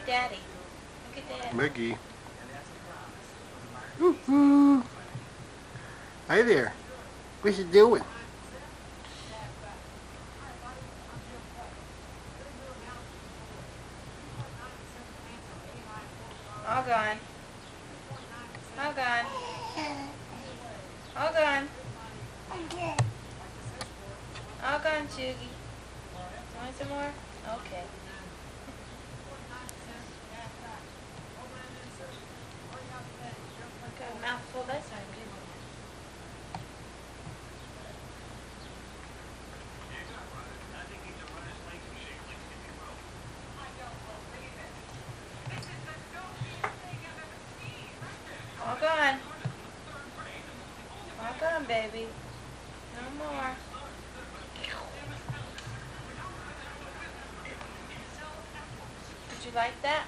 at Daddy. Look at Daddy. Mickey. Woo-hoo. Hi there. What you doing? All gone. All gone. All gone. All gone, Chuggy. Want some more? Okay. Got a mouthful that time, didn't you? All gone. All gone, baby. No more. Did you like that?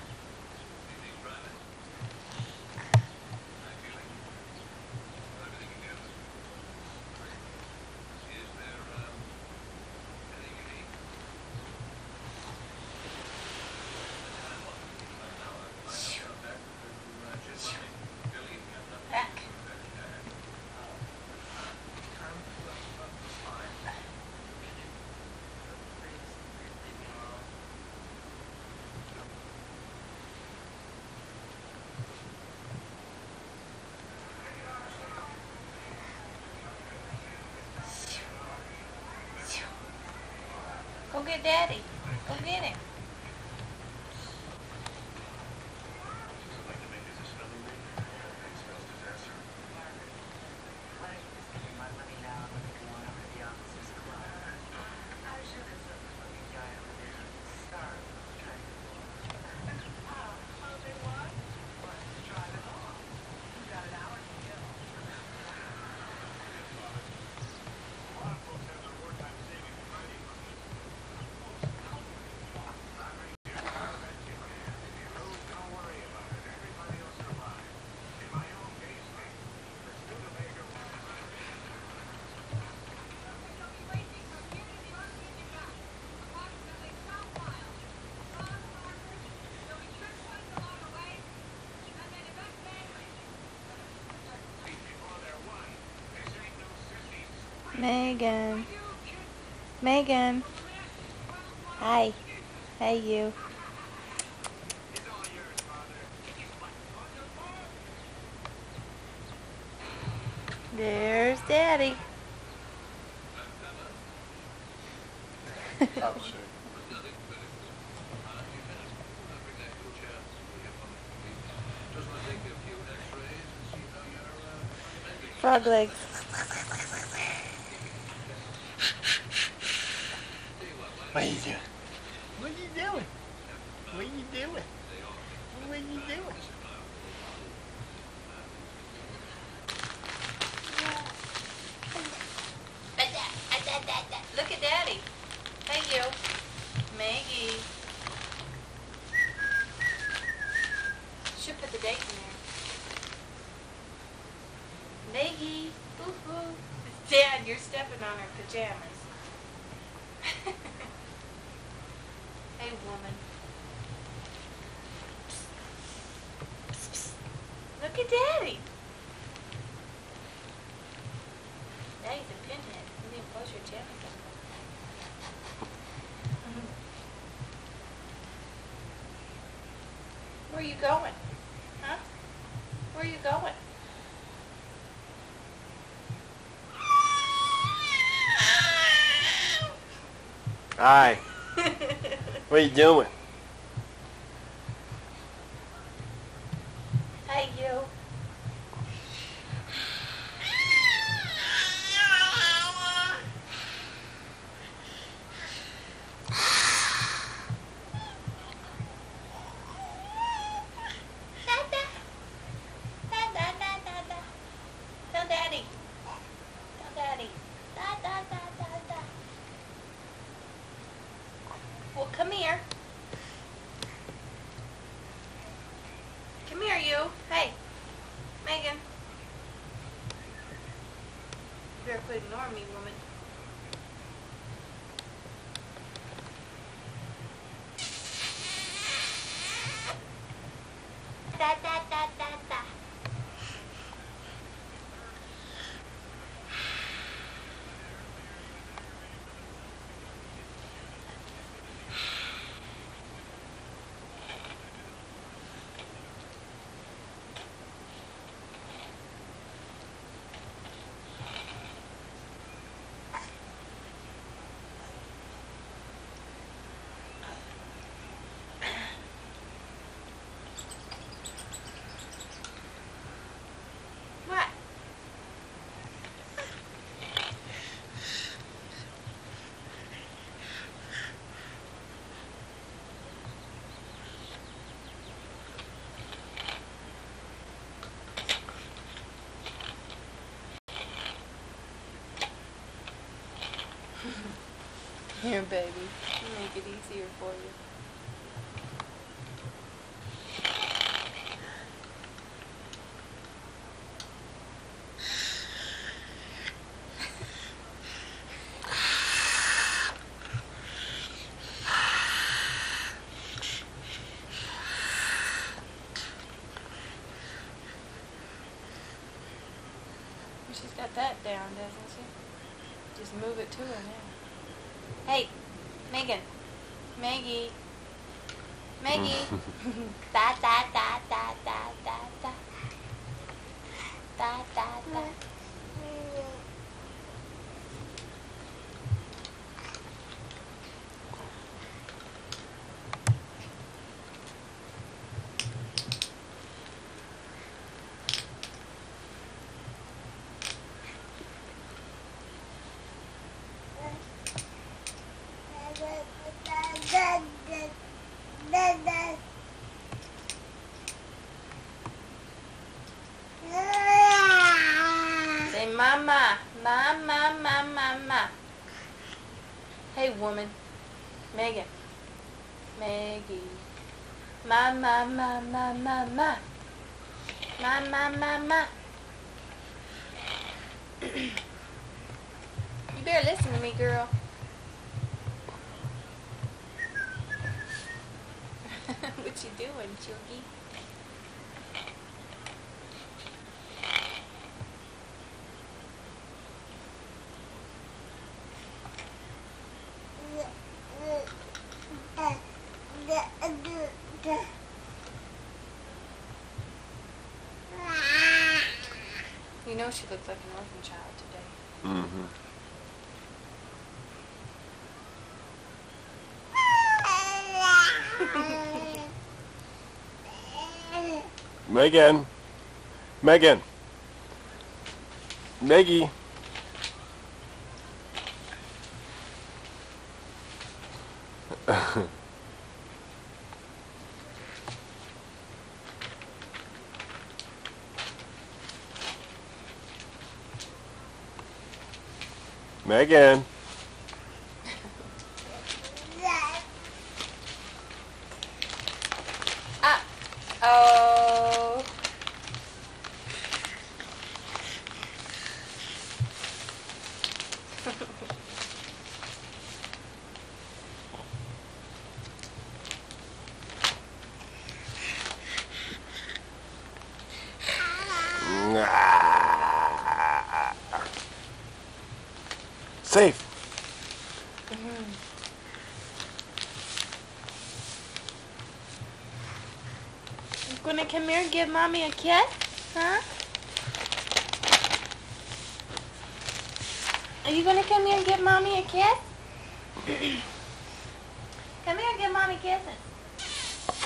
Back. Go get Daddy. Go get him. Megan. Megan. Hi. Hey, you. There's Daddy. Frog legs. What are you doing? What are you doing? What are you doing? What are you doing? Look at Daddy. Hey, you. Maggie. Should put the date in there. Maggie. Woo-hoo. Dad, you're stepping on her pajamas. Hey, woman. Psst, psst. Look at Daddy. Daddy's a pinhead. You didn't close your pajamas up. Where are you going? Huh? Where are you going? Hi. What are you doing? Hey, you. Tell Daddy. Tell Daddy. Well, come here. Come here, you. Hey, Megan. You better quit ignoring me, woman. Here, baby. I'll make it easier for you. She's got that down, doesn't she? Just move it to her now. Hey, Megan. Maggie. Maggie. Da da da da da da da. Da da da. Say mama, mama, mama, mama. Hey woman, Megan, Maggie, mama, mama, mama, mama, mama. You better listen to me, girl. What you doing, Chookie? You know she looked like an orphan child today. Mm-hmm. Megan. Megan. Maggie. Megan. Oh. Safe. You gonna come here and give mommy a kiss? Huh? Are you gonna come here and give mommy a kiss? Come here and give mommy kisses.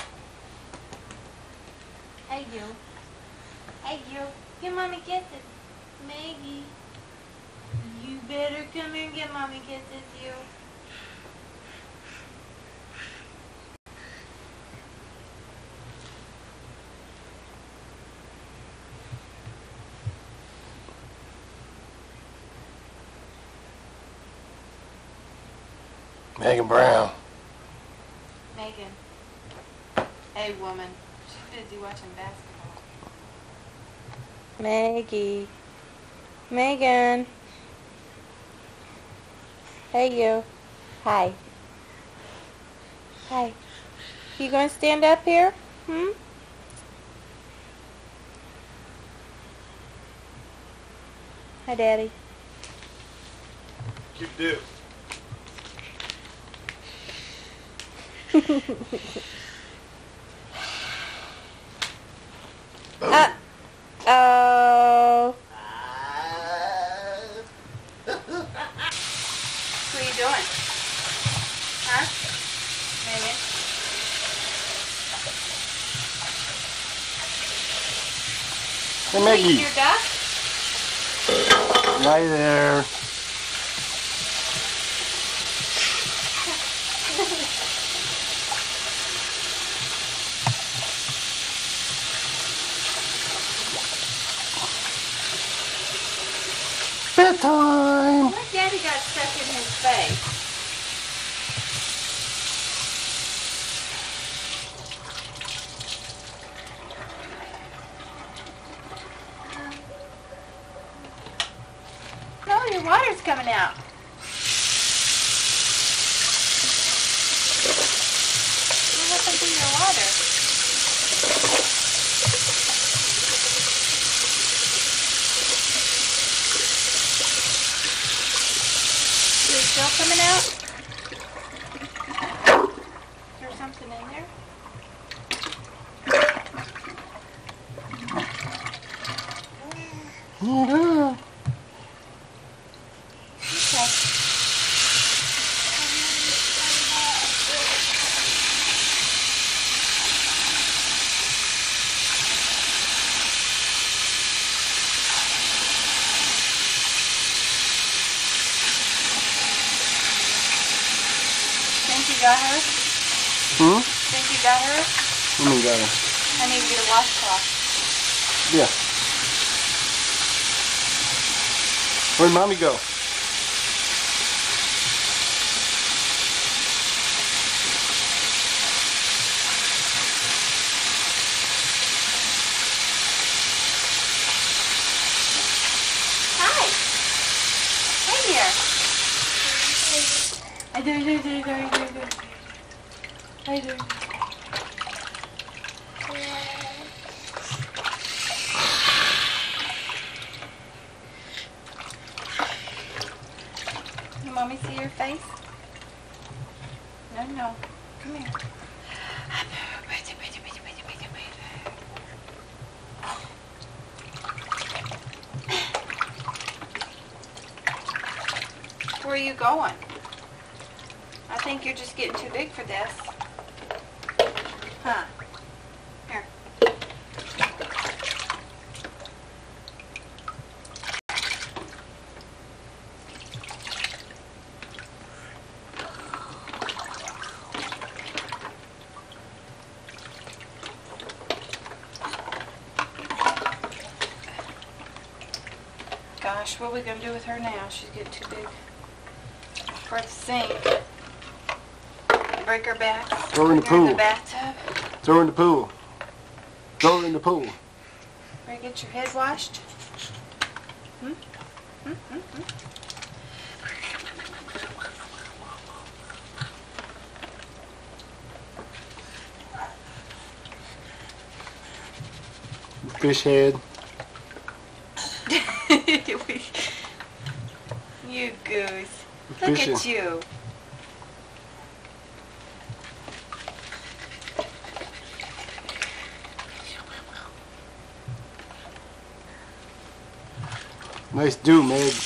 Hey you. Hey you. Give mommy kisses. Maggie. You better come here and give mommy kisses, you. Megan Brown. Megan. Hey, woman. She's busy watching basketball. Maggie. Megan. Hey, you. Hi. Hi. You gonna stand up here? Hi, Daddy. You do. Uh-oh. What are you doing? Huh? Megan? Hey, Maggie. Your duck? Hi there. Bedtime. Let Daddy got stuck in his face. Oh, your water's coming out. What happened to your water? Is it still coming out? Is there something in there? Yeah. Okay. Think you got her? Think you got her? What do you mean got her? I need to get a washcloth. Yeah. Where'd Mommy go? Hi. Hey here. I do. Can Mommy see your face? No. Come here. Where are you going? I think you're just getting too big for this. Huh? Here. Gosh, what are we going to do with her now? She's getting too big for the sink. Break her back. Throw her in the Bring her pool. in the bathtub. Throw her in the pool. Throw her in the pool. Ready to get your head washed? Fish head. You goose. We're Look fishing. at you. Nice do, Meg. Does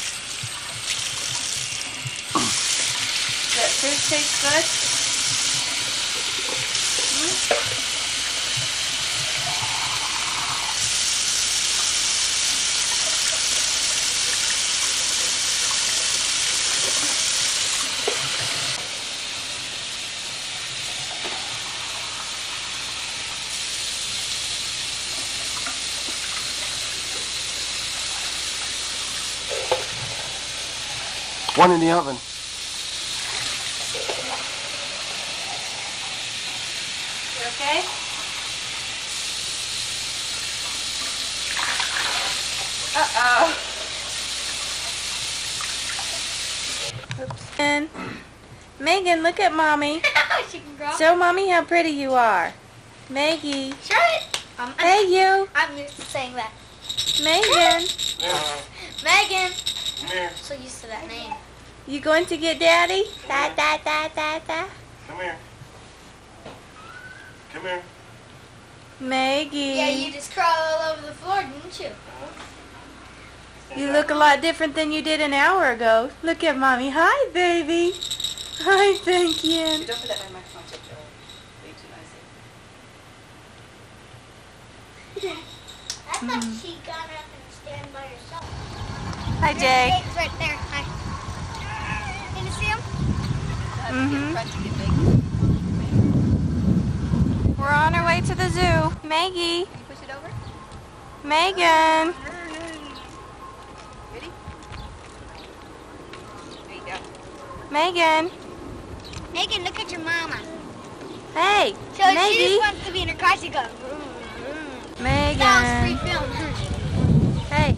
that fish taste good? One in the oven. You okay? Uh-oh. Oops. And Megan, look at Mommy. She can grow. Show Mommy how pretty you are. Maggie. Sure. Hey, you. I'm used to saying that. Megan. Megan. Come here. So used to that name. You going to get Daddy? Da, da, da, da, da. Come here. Come here. Maggie. Yeah, you just crawl all over the floor, didn't you? You look a lot different than you did an hour ago. Look at Mommy. Hi, baby. Hi, thank you. Don't put that in my microphone, Joe. Way too noisy. I thought she got up and stand by herself. Hi, Jake. Jake's right there. Hi. Can you see him? We're on our way to the zoo. Maggie. Can you push it over? Megan. Ready? Megan. Megan, look at your mama. Hey, So she Maggie. just wants to be in her car. She goes. Megan. That was free film. Hey.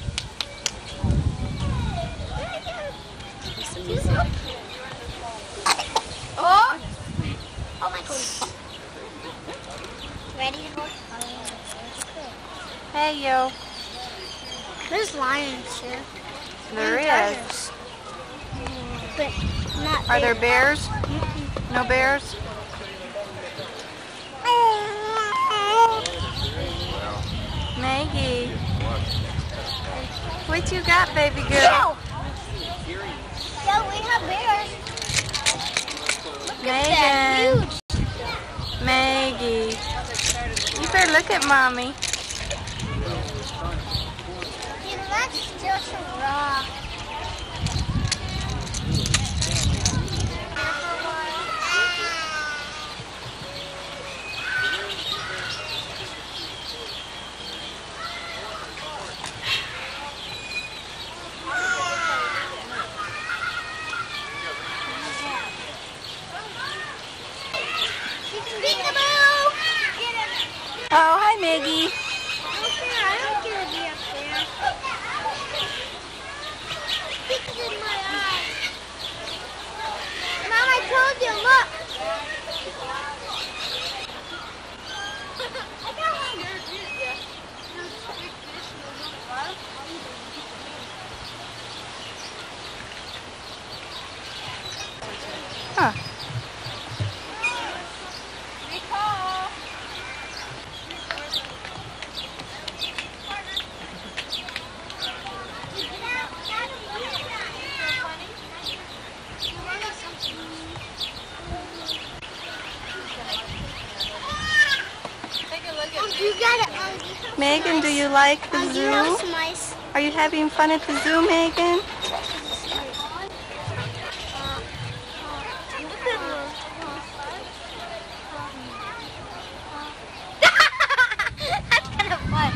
Oh! Oh my goodness. Ready to go? Hey, yo. There's lions here. There And is. tigers. But not Are there big. bears? No bears? Maggie. What you got, baby girl? Yeah, we have bears. Megan. Huge. Maggie. You better look at mommy. That's just a rock. Oh, hi, Maggie. I don't get to be up there. It's in my eye. Mom, I told you, look. I got one. Huh. You got it. Megan, do you like the Do you have zoo? some ice? Are you having fun at the zoo, Megan? That's kind of fun.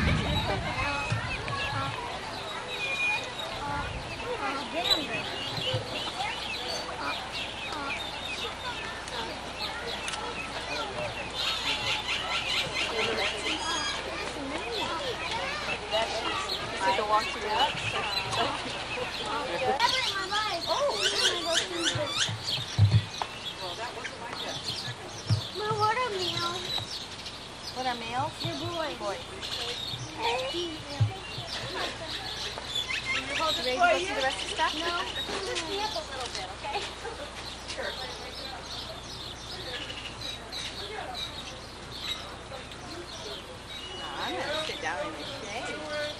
What are males? They're boys. Boys. Hey. Ready to go see the rest of the stuff? No. Just me up a little bit, okay? Sure. I'm going to sit down in the shade.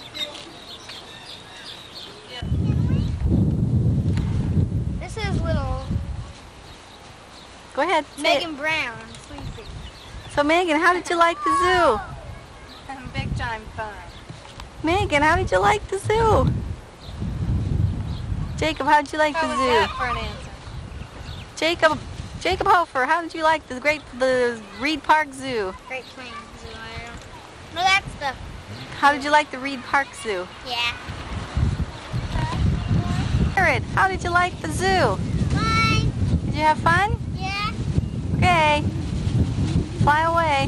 This is little Go ahead. say it. Megan Brown sleeping. So, Megan, how did you like the zoo? Big time fun. Megan, how did you like the zoo? Jacob, how did you like How the was zoo? that for an answer? Jacob Hofer, how did you like the Reed Park Zoo? Great Plains Zoo. I don't. No, that's the. How did you like the Reed Park Zoo? Yeah. Jared, how did you like the zoo? Fine. Did you have fun? Yeah. Okay. Fly away.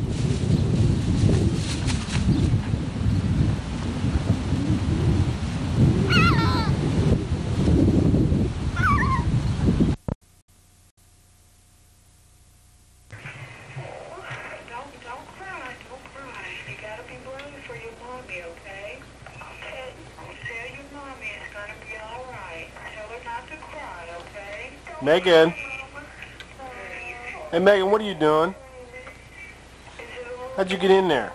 Megan. Hey, Megan, what are you doing? How'd you get in there?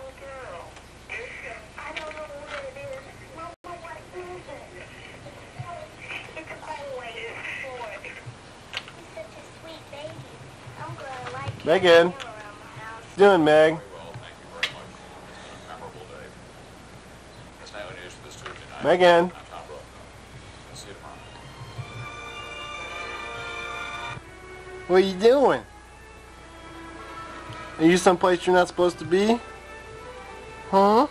Megan. What you doing, Meg? Megan. What are you doing? Are you someplace you're not supposed to be? Huh?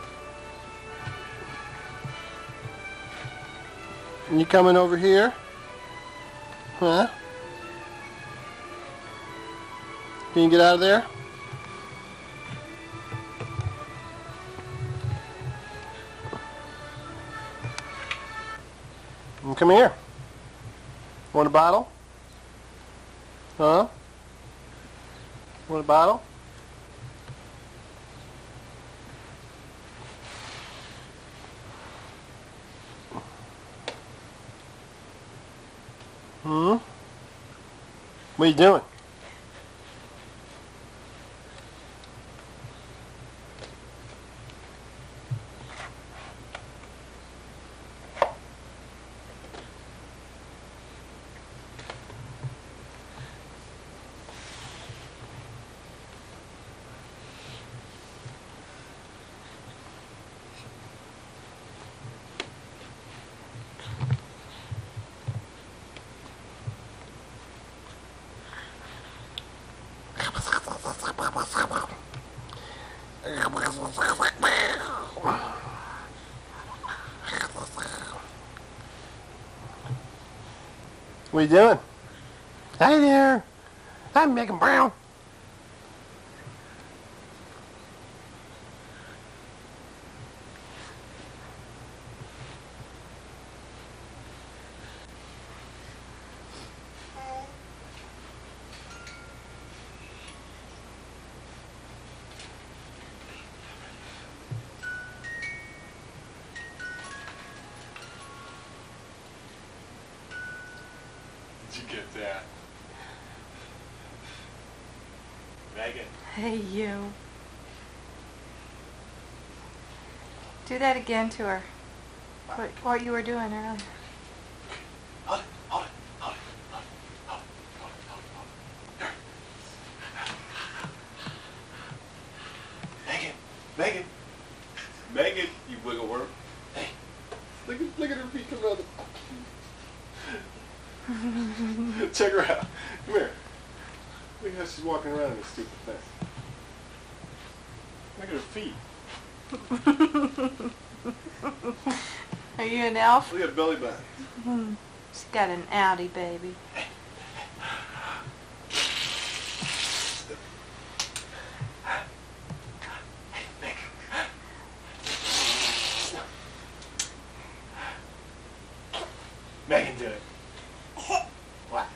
You coming over here? Huh? Can you get out of there? Come here. Want a bottle? Huh? Want a bottle? Hmm? What are you doing? What are you doing? Hi there. I'm Megan Brown. Did you get that? Megan. Hey, you. Do that again to her. What you were doing earlier. Hold it, hold it, hold it, hold it, hold it, hold it, hold it, hold it. Megan, Megan, you wiggle worm. Hey, look at her feet coming out of the... Check her out. Come here. Look how she's walking around in this stupid thing. Look at her feet. Are you an elf? Look at her belly button. She's got an outie, baby. Megan, do it. What?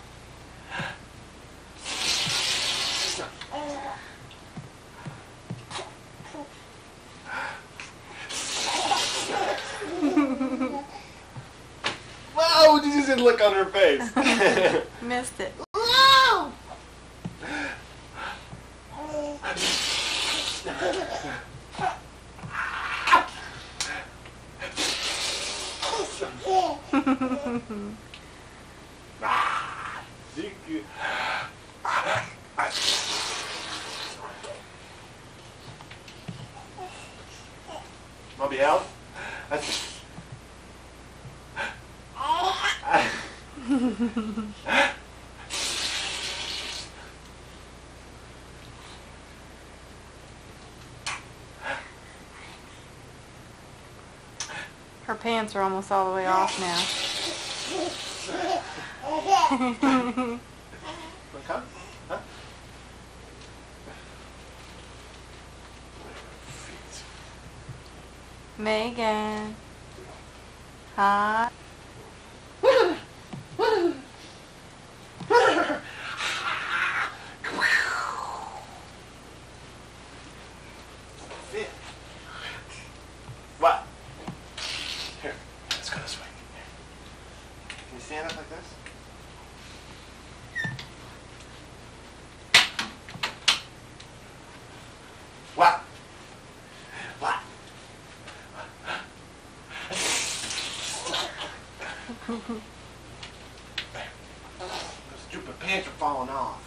Wow, did you just look on her face? Missed it. No! Want to be out? Her pants are almost all the way off now. Want to come? Huh? Megan. Hi. What? Here, let's go this way. Here. Can you stand up like this? What? What? Those stupid pants are falling off.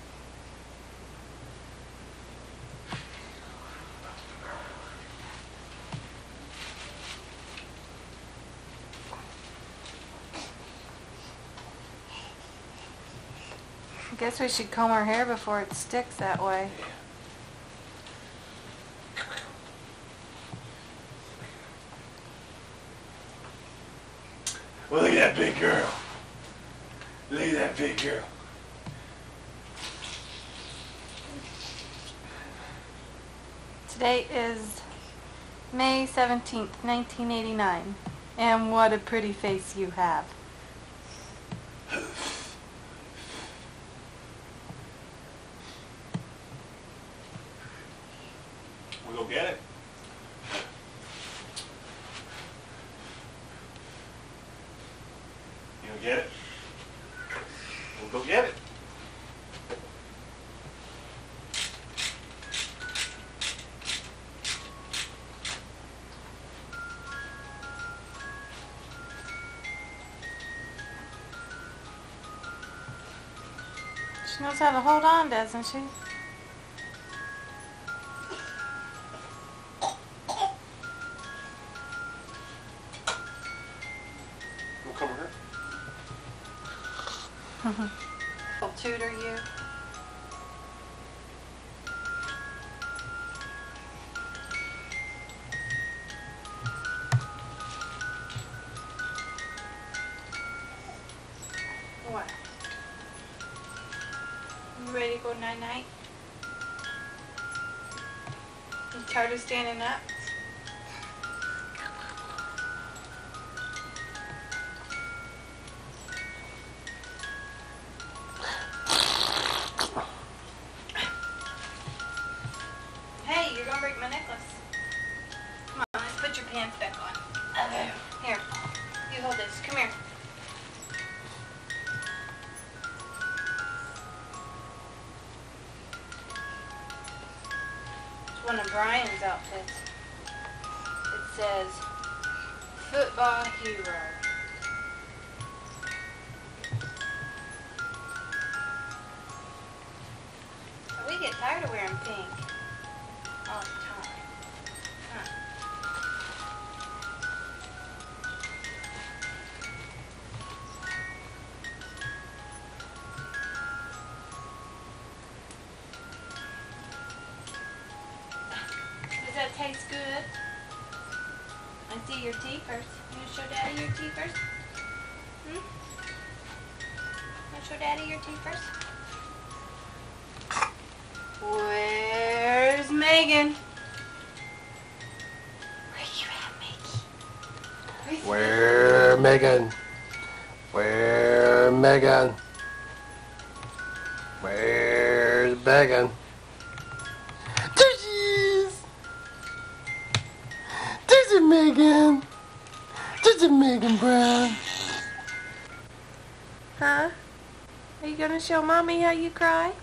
I guess we should comb her hair before it sticks that way. Well, look at that big girl. Look at that big girl. Today is May 17th, 1989. And what a pretty face you have. We'll go get it. You gonna get it? We'll go get it. She knows how to hold on, doesn't she? We'll come here. I'll tutor you. What? You ready to go night-night? You tired of standing up? Hey, you're gonna break my necklace. Come on, let's put your pants back on. Here, you hold this. Come here. It's one of Brian's outfits. It says, football hero. We get tired of wearing pink all the time. Huh. Does that taste good? I see your teeth first. You want to show Daddy your teeth first? Want to show Daddy your teeth first? Where's Megan? Where you at, Maggie? Where Megan? Where Megan? Where's Megan? There she is! There's a Megan! There's a Megan Brown! Huh? Are you gonna show Mommy how you cry?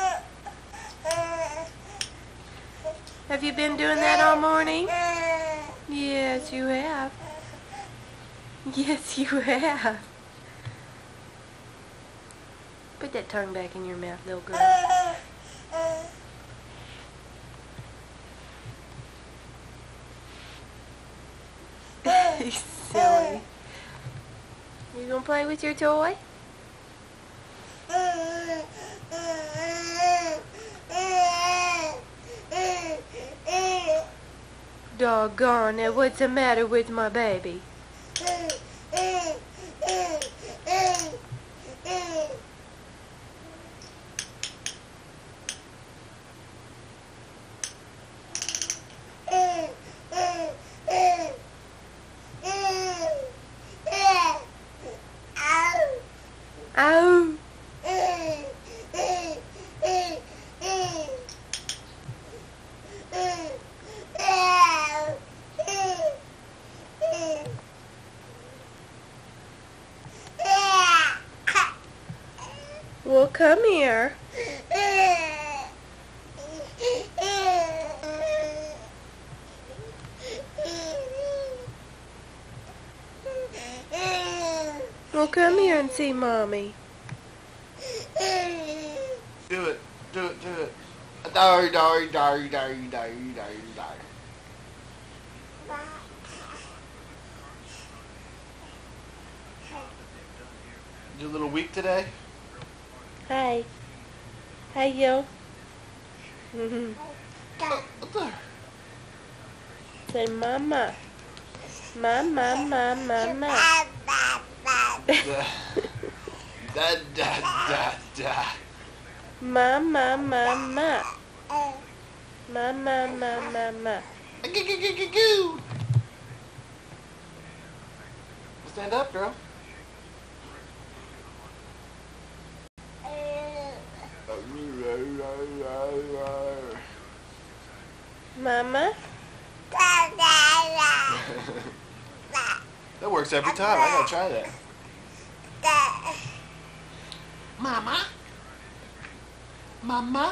Have you been doing that all morning? Yes, you have. Yes, you have. Put that tongue back in your mouth, little girl. He's silly. You gonna play with your toy? Doggone it, what's the matter with my baby? Ow! Well, come here. Well, come here and see Mommy. Do it, do it, do it. Dari, dari, dari, dari, dari, dari, dari. You a little weak today? Hi. Hi, yo. Say mama. Mama, mama, mama. Da da da da. Ma ma ma ma. Ma ma ma ma ma. Goo. Stand up, girl. Mama. That works every time. I gotta try that. Mama. Mama.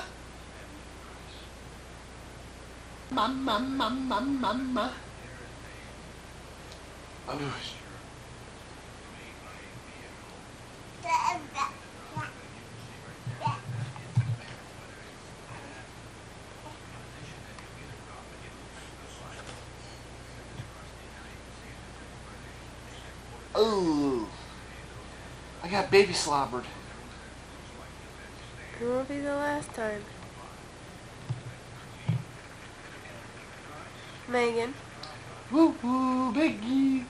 Mama, mama, mama. Oh, I got baby slobbered. It won't be the last time. Megan. Woo woo, Biggie.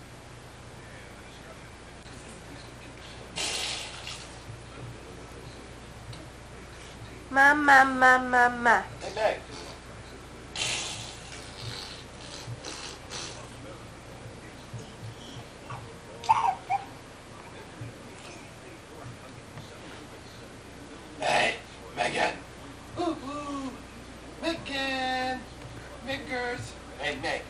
Ma ma ma ma ma. Hey, Meg. Hey, Megan. Ooh, ooh. Megan. Fingers. Hey, Meg.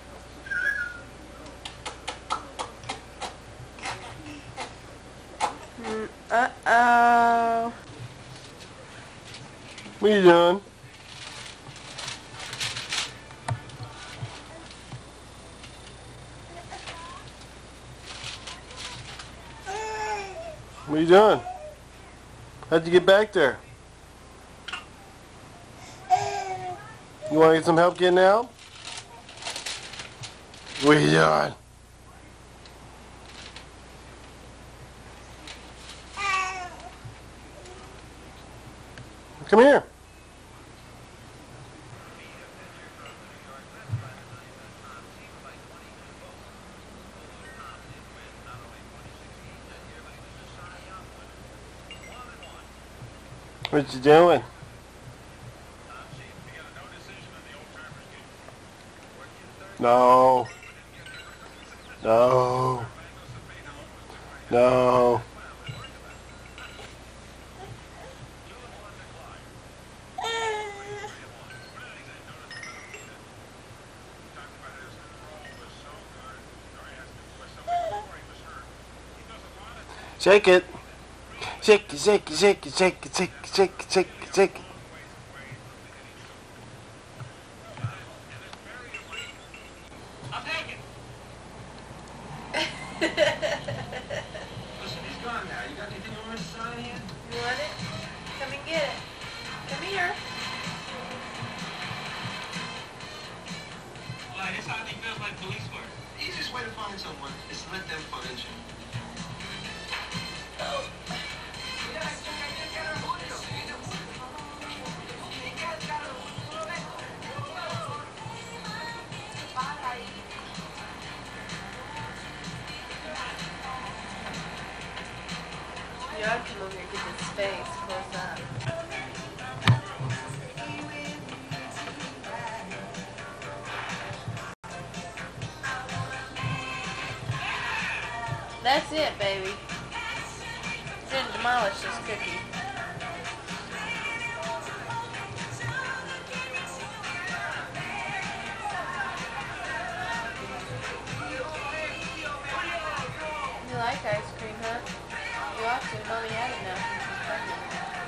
Uh-oh. What are you doing? What are you doing? How'd you get back there? You want to get some help getting out? What are you doing? Come here. What you doing? No. No. No. Shake it. Shake it, shake it, shake it, shake it, shake it, shake it, shake it, shake it. I'll take it. Listen, he's gone now. You got anything you want to sign here? You want it? Come and get it. Come here. Why, this how he feels like police work. The easiest way to find someone is to let them find you. You ought to come over here and get this face close up. That's it, baby. Didn't demolish this cookie. You like ice cream, huh? You ought to. Mommy had it now since she's pregnant.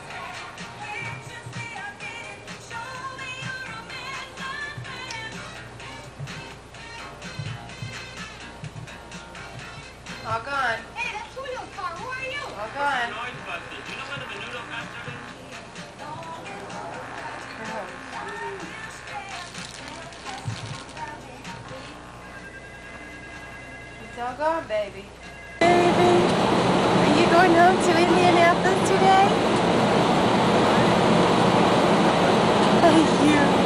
All gone. Hey, that's Julio's car. Who are you? All gone. Noise busted. You know where the menudo factory is? It's all gone, baby. Baby, are you going home to Indianapolis today? Thank you.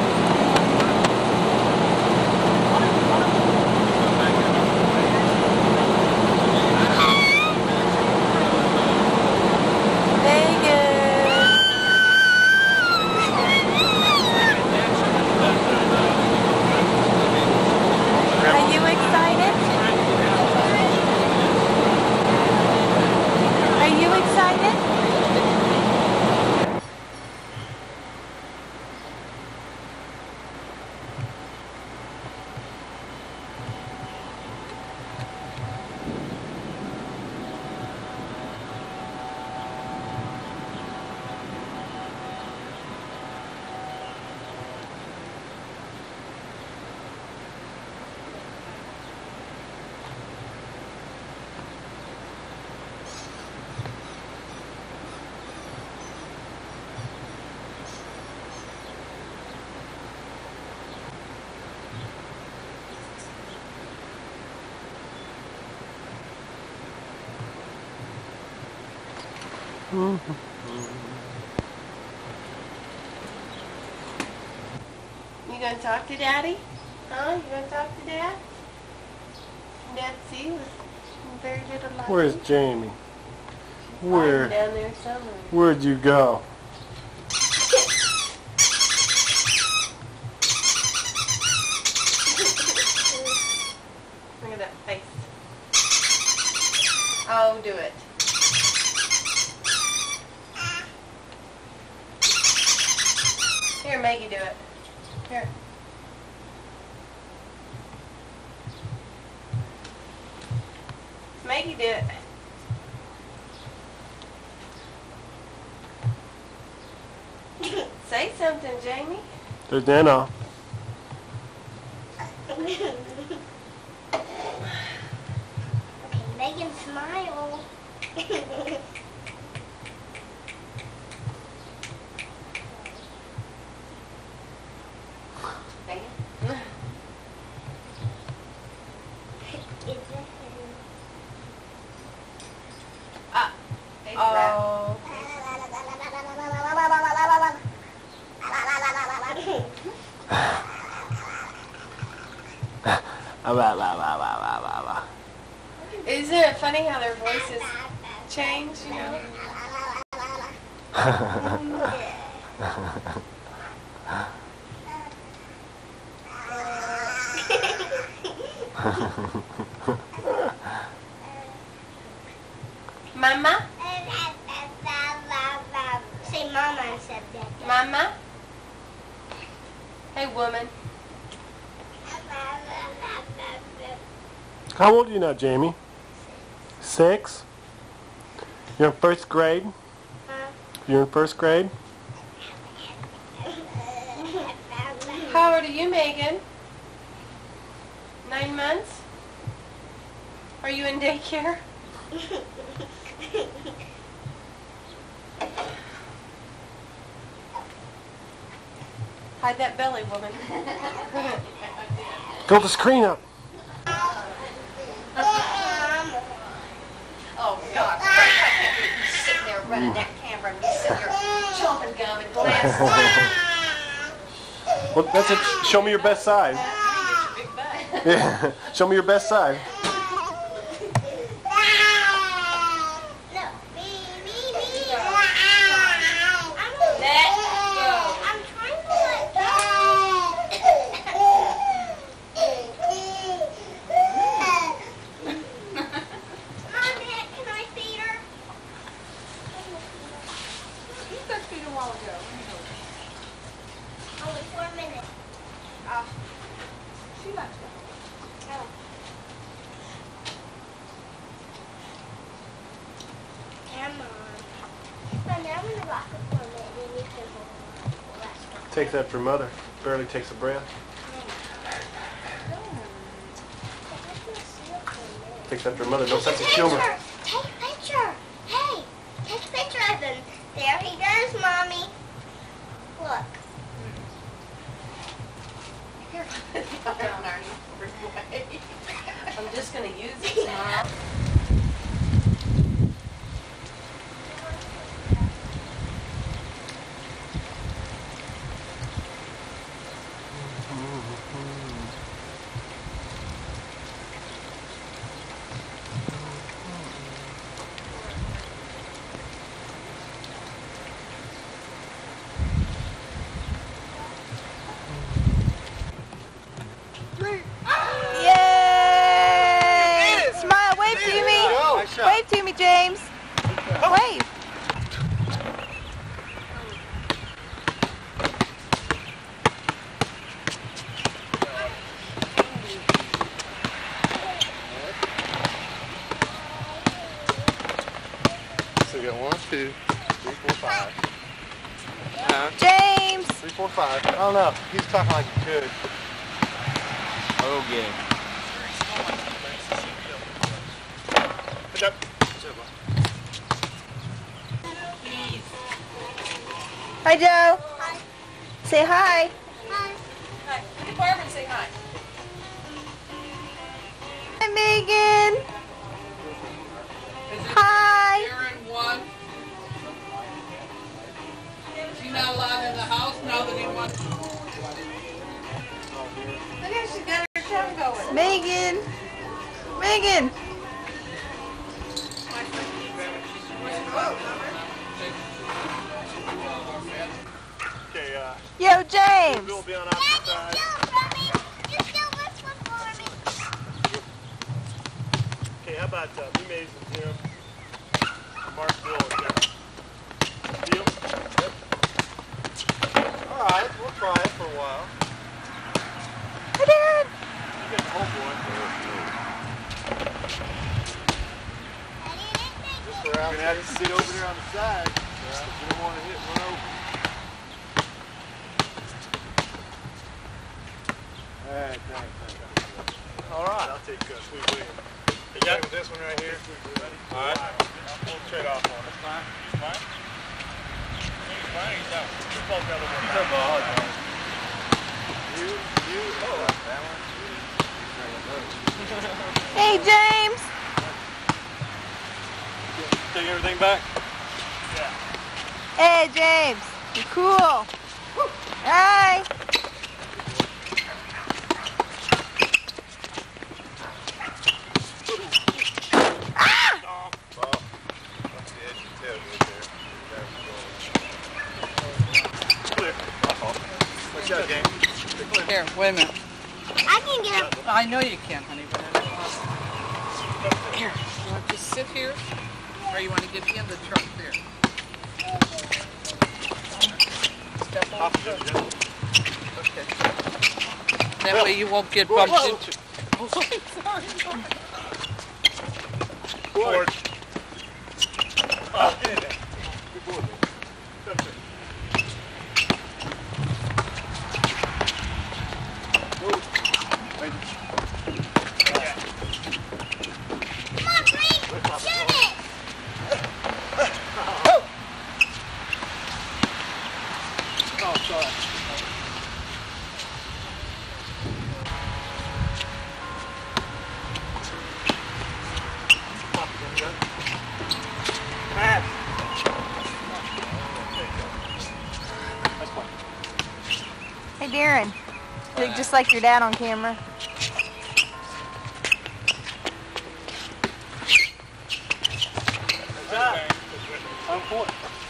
You gonna talk to Daddy? Huh? You gonna talk to Dad? Dad, see, was very little lucky. Where's Jamie? Down there somewhere. Where'd you go? Look at that face. Oh, do it. Here, Maggie, do it. Here. Maggie, do it. Say something, Jamie. There's Nana. Okay, Megan, smile. Megan. Oh. Isn't it funny how their voices change, you know? Mama? Say Mama instead of Dad. Mama? Hey, woman. How old are you now, Jamie? 6? You're in first grade? You're in first grade? How old are you, Megan? 9 months? Are you in daycare? Hide that belly, woman. Fill the screen up. Oh, God. I can't believe you sitting there running that camera and you sitting there chomping gum and glasses. Well, that's it. Show me your best side. Yeah. Show me your best side. Only 4 minutes. She left. Oh. Come on. But now I'm going to rock it for a minute and you can hold the last one. Takes after mother. Barely takes a breath. Takes after mother. No sense of humor. Take a picture. Hey, take a picture of him. There he goes, Mommy. Look. I'm just going to use it tomorrow. Yay! Smile, wave to me. Wave to me, James. Wave. So we got 1, 2, 3, 4, 5. James. 3, 4, 5. I don't know. He's talking like he could. Okay. Good job. Hi, Joe. Hi. Say hi. Hi. Hi. Look at Barbara and say hi. Hi, Megan. Hi. Look at she's got her tongue going. Megan! Megan! Okay, Yo, James! we'll be on opposite sides. You still whistle for me. Okay, how about me, Mason, Tim, Mark, Bill, and Jeff? Deal? Yep. Alright, we'll try it for a while. Hey, Darren! You get homeboy. You're going to have to sit over there on the side. You don't want to hit one over. Alright, thanks. Alright, I'll take Sweet William. You got with this one right here? Alright. We'll trade off on it. Fine. Fine? He's fine. He's out. Just both got a little ball. You. Oh, that one. Hey, James! Take everything back? Yeah. Hey, James! You're cool! Hi! Here, wait a minute. I can get up. I know you can, honey, but I don't want... Here, you want to just sit here? Or you want to get in the truck there? Step over. Okay. That way you won't get bumped into... Oh, sorry. Forward. Oh, get in there. Good boy. Come here. Come on, Frank. Shoot it. Oh, sorry. Hey, Darren. You look just like your dad on camera. On point.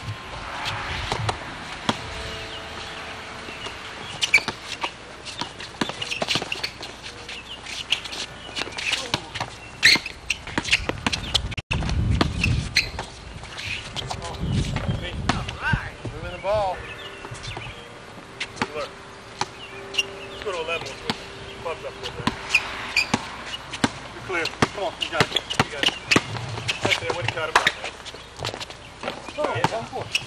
Moving the ball. Look. Let's go to 11. Bump up a little bit. You're clear. Come on, you got it. You got it. That's it. Way to cut him out, man. Oh, yeah. On point.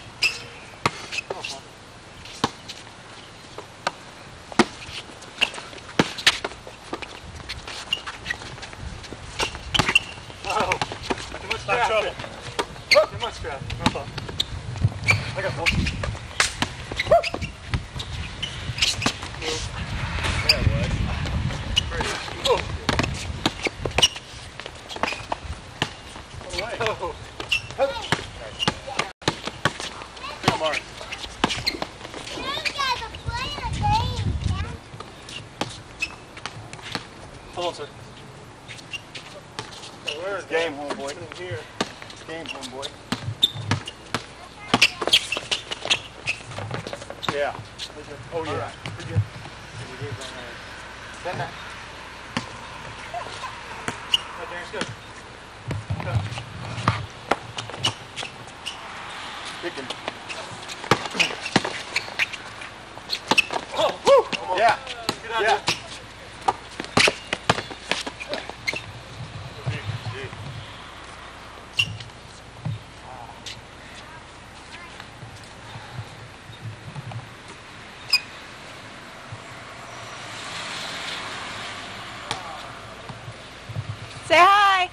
Oh, too much traffic. Too much traffic. No problem. I got both. Move. Yeah, it was. Oh. Away. Oh. Come on. You guys are playing a game. Hold on, sir. Oh, where is game, homeboy? Here. Game, homeboy. Yeah. Oh, yeah. Right. Pretty good. Stand back. Right there, it's good. Go. Kicking. Oh, woo! Yeah. Get out there. Say hi!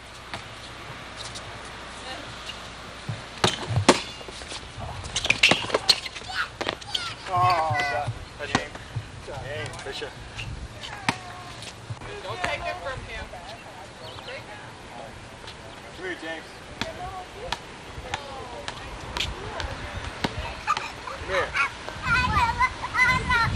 Oh, James. Hey, Fisher. Don't take it from him. Come here, James. Come here.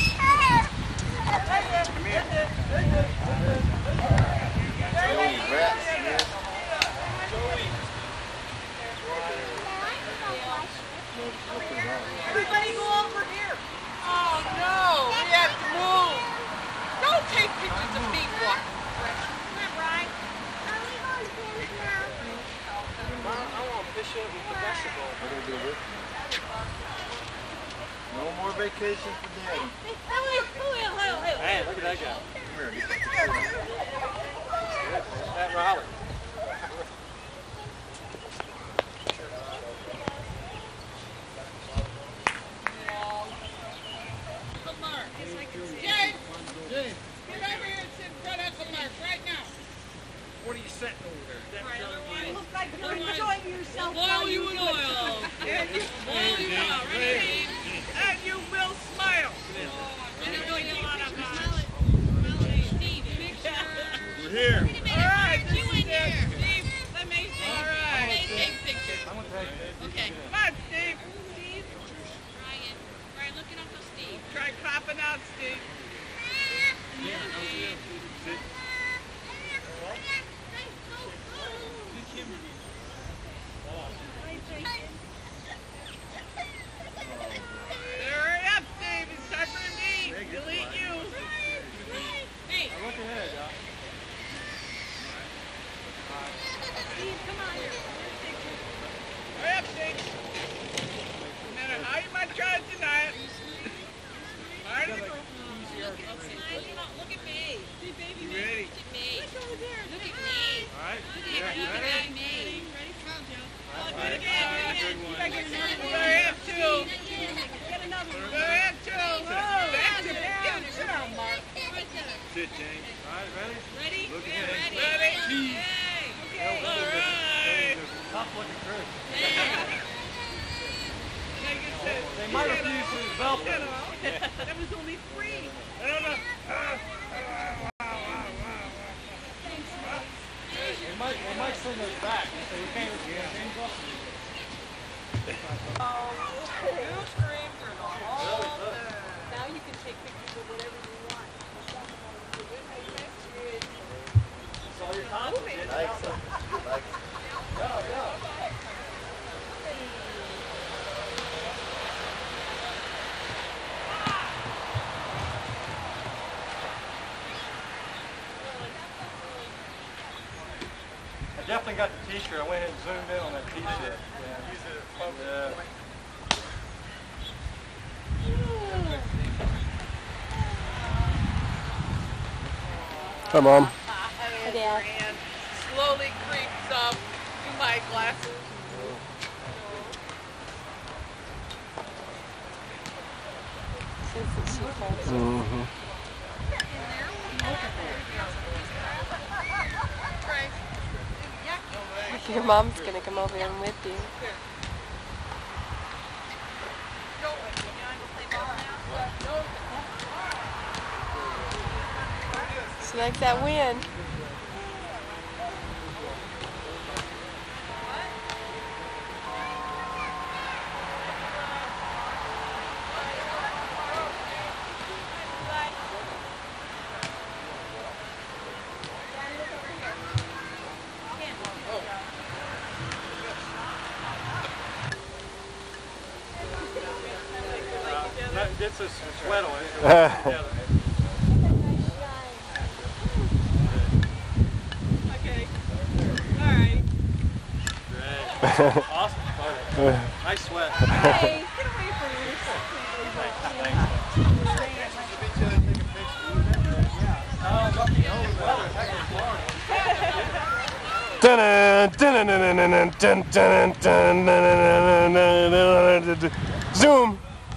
Everybody go over here. Oh no, we have to move. Don't take pictures of me walking. Come on, Brian. Are we going to dance now? I want to fish up with the basketball. No more vacation for Daddy. Hey, look at that guy. Come here. That Raleigh. James, get over here and sit in front of the mark right now. What are you setting over there? Look like you're enjoying yourself. Boil you in oil. Boil you in oil. Ready? And you will smile. We're here. All right, this is it. Steve, let me see. All right. Take pictures. Okay. Come on, Steve. Steve. Brian, look at Uncle Steve. Try copping out, Steve. Hurry up, Steve. It's time for me. He'll eat you. Hey. Look ahead, Doc. Steve, come on. Hurry up, Steve. No matter how you might try to deny it. Hard to look at me. See, baby, You ready? Look at me. Look over there. Look at me. All right. Look at me. Ready? Come on, Joe. All Do it right. again. Good Do one. it again. Go ahead, two. Get another one. Go ahead, two. That's it. Sit down, Mark. Sit, James. All right, ready? Ready? Look ahead. Ready? Hey. Okay. All right. Tough looking crew. They might refuse to develop it. That was only free. I don't know. They might send us back. So we can't change off. You scream for the whole thing. Now you can take pictures of whatever you want. That's all your time. I definitely got the t-shirt. I went ahead and zoomed in on that t-shirt. Yeah. Hi, Mom. Hi, Dad. Slowly creeps up to my glasses. Mm-hmm. Your mom's gonna come over and with you. She likes that wind. That gets us sweat on it. Okay. All right. Great. Awesome. Nice sweat. Hey, get away from yourself. Zoom.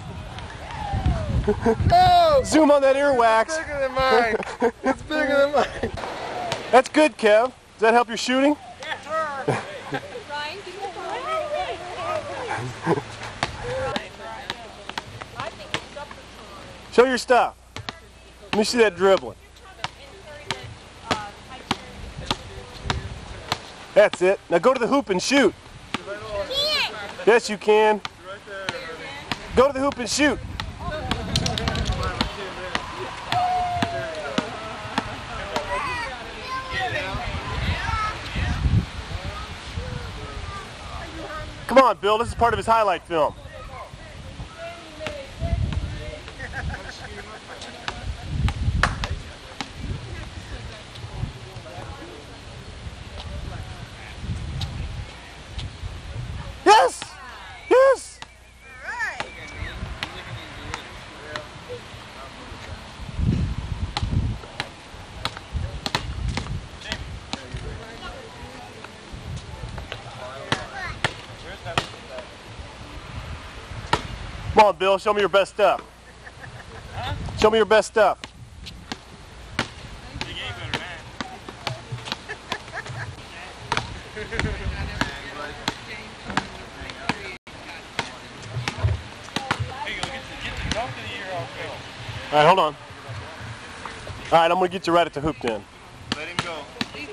No! Zoom on that earwax. It's bigger than mine. It's bigger than mine. That's good, Kev. Does that help your shooting? Yes, sir. Ryan, do you Show your stuff. Let me see that dribbling. That's it. Now go to the hoop and shoot. Yes, you can. Go to the hoop and shoot. Come on, Bill. This is part of his highlight film. Come on, Bill. Show me your best stuff. Huh? Show me your best stuff. You ain't better man. Hey, go get the dunk of the year off Bill. All right, hold on. All right, I'm going to get you right at the hoop then. Let him go.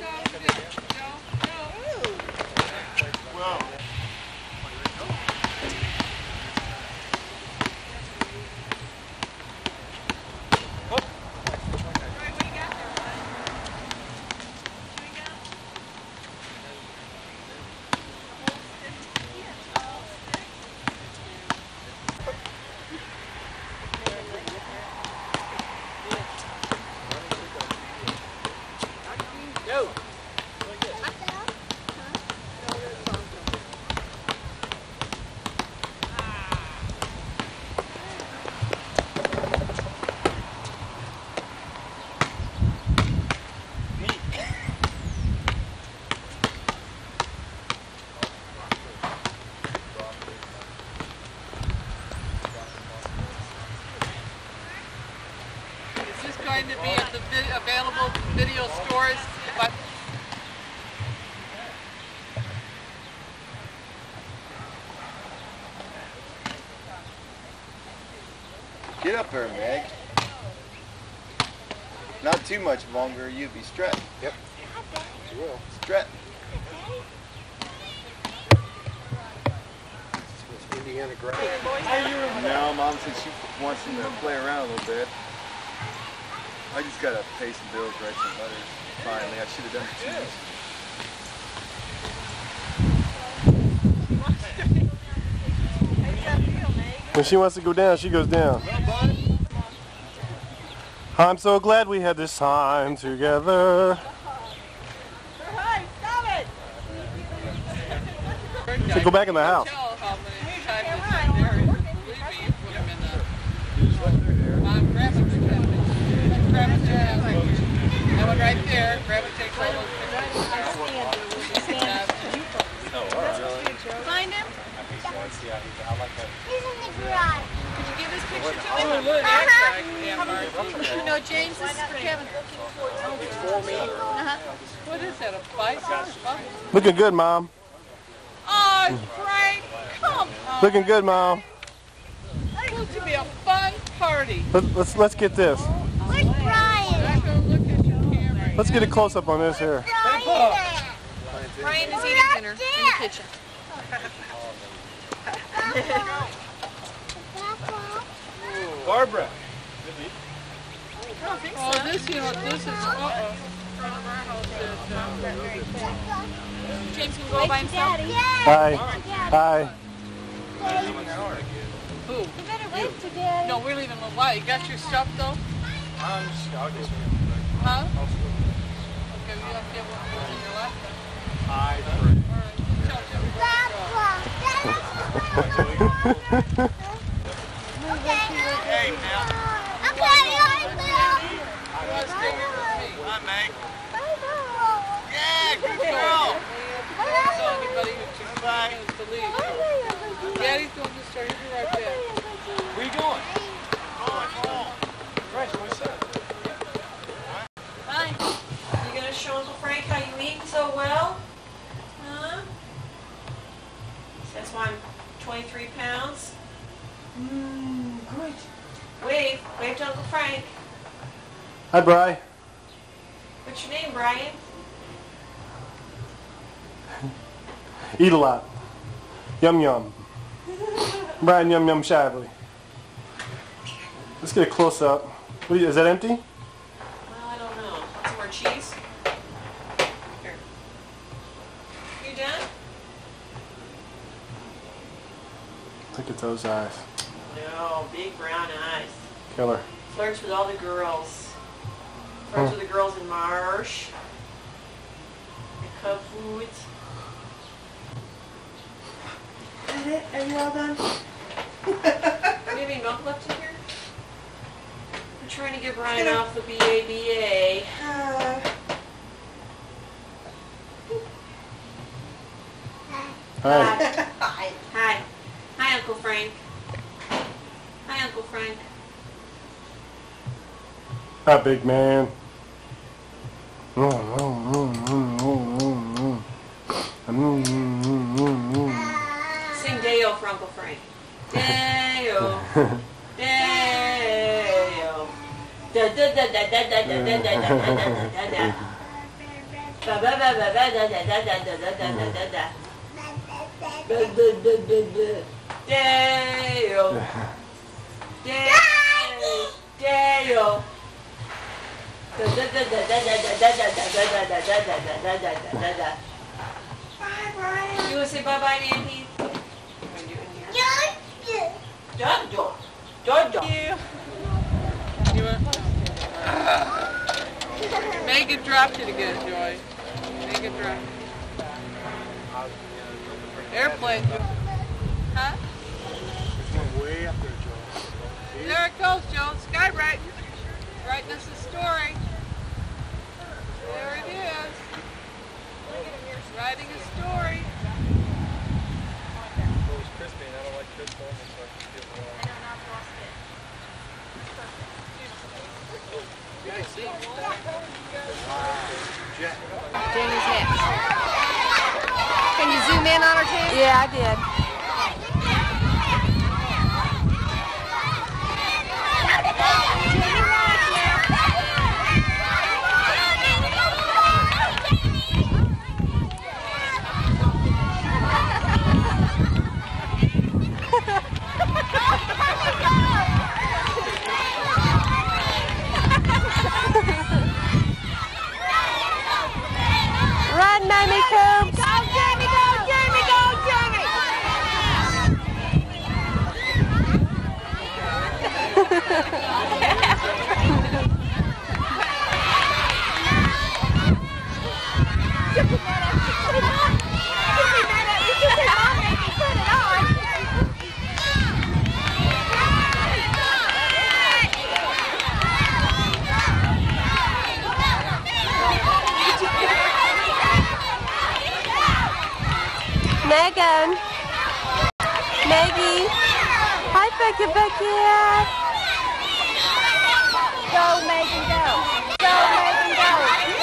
Is this going to be at the available video stores? What? Get up there, Meg. Not too much longer, you'll be stressed. Yep. You will. Stress. Indiana Grant. No, Mom said she wants him to play around a little bit. I just gotta pay some bills, write some letters. Finally, I should have done it 2 weeks. When she wants to go down, she goes down. I'm so glad we had this time together. So go back in the house. Tell how many times it's been there. Believe me, you put them in the grab it. Grab it. That one right there. Grab it, take all those pictures. Find him? He's in the garage. Could you give this picture to him? No, James, this is for Kevin. What is that, a bicycle? Looking good, Mom. Oh, Frank, come on. Looking good, Mom. It's going to be a fun party. Let's get this. Where's Brian? I'm going to look at your camera. Let's get a close up on this here. Brian is eating dinner in the kitchen. Barbara. Oh, this, this is, front of our house is, James can go by himself. Hi. Hi. Who? You better wait to Daddy. No, we're leaving a little while. You got your stuff, though? I'll get Huh? Okay, you have to get one in your lap. Hi. Hey, now. Okay, Hi, Meg. Yeah, good girl. Tell anybody who took 2 minutes to leave. Daddy's going to start. He'll be right back. Where you going? Hi. You gonna show Uncle Frank how you eat so well? Huh? That's why I'm 23 pounds. Good. Wave to Uncle Frank. Hi, Bri. What's your name, Brian? Eat a lot. Yum yum. Brian, yum yum shyly. Let's get a close up. Is that empty? Well, I don't know. Some more cheese? Here. You done? Look at those eyes. No, big brown eyes. Killer. Flirts with all the girls. Flirts with the girls in Marsh. The Cub Foods. Is that it? Are you all done? Do you have any milk left in here? I'm trying to get Brian off the BABA. Hi. Hi. Hi. Hi, Uncle Frank. Hi, big man. Sing Dale for Uncle Frank. Dale. Dale. Da da da da da da da da da da da da. Ba ba ba ba ba da da da da da da da da da. Da da da da da. Dale. Dale. Dale. Da da da da da da da da da da da da da da. You want to say bye-bye, Nancy? Jojo. Jojo. Megan dropped it again, Joy. Megan dropped it. Airplane. Huh? Way up there, Joe. There it goes, Joe. Skywrite. Writing us a story. There it is. Writing a story. It was crispy, and I don't like crisp almost, so I can give it all. Jamie's next. Can you zoom in on her too? Yeah, I did. Run, Mamie Coombs! Go, Jamie, go, Jamie, go, Jamie! Megan. Maggie. Hi, Becky. Go, Megan, go. Go, Megan, go.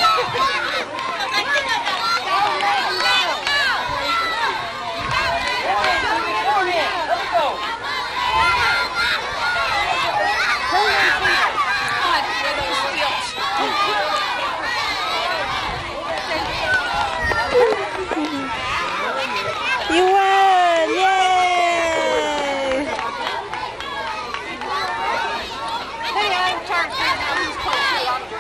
You won! Yay! Hey, I'm trying to figure out who's close to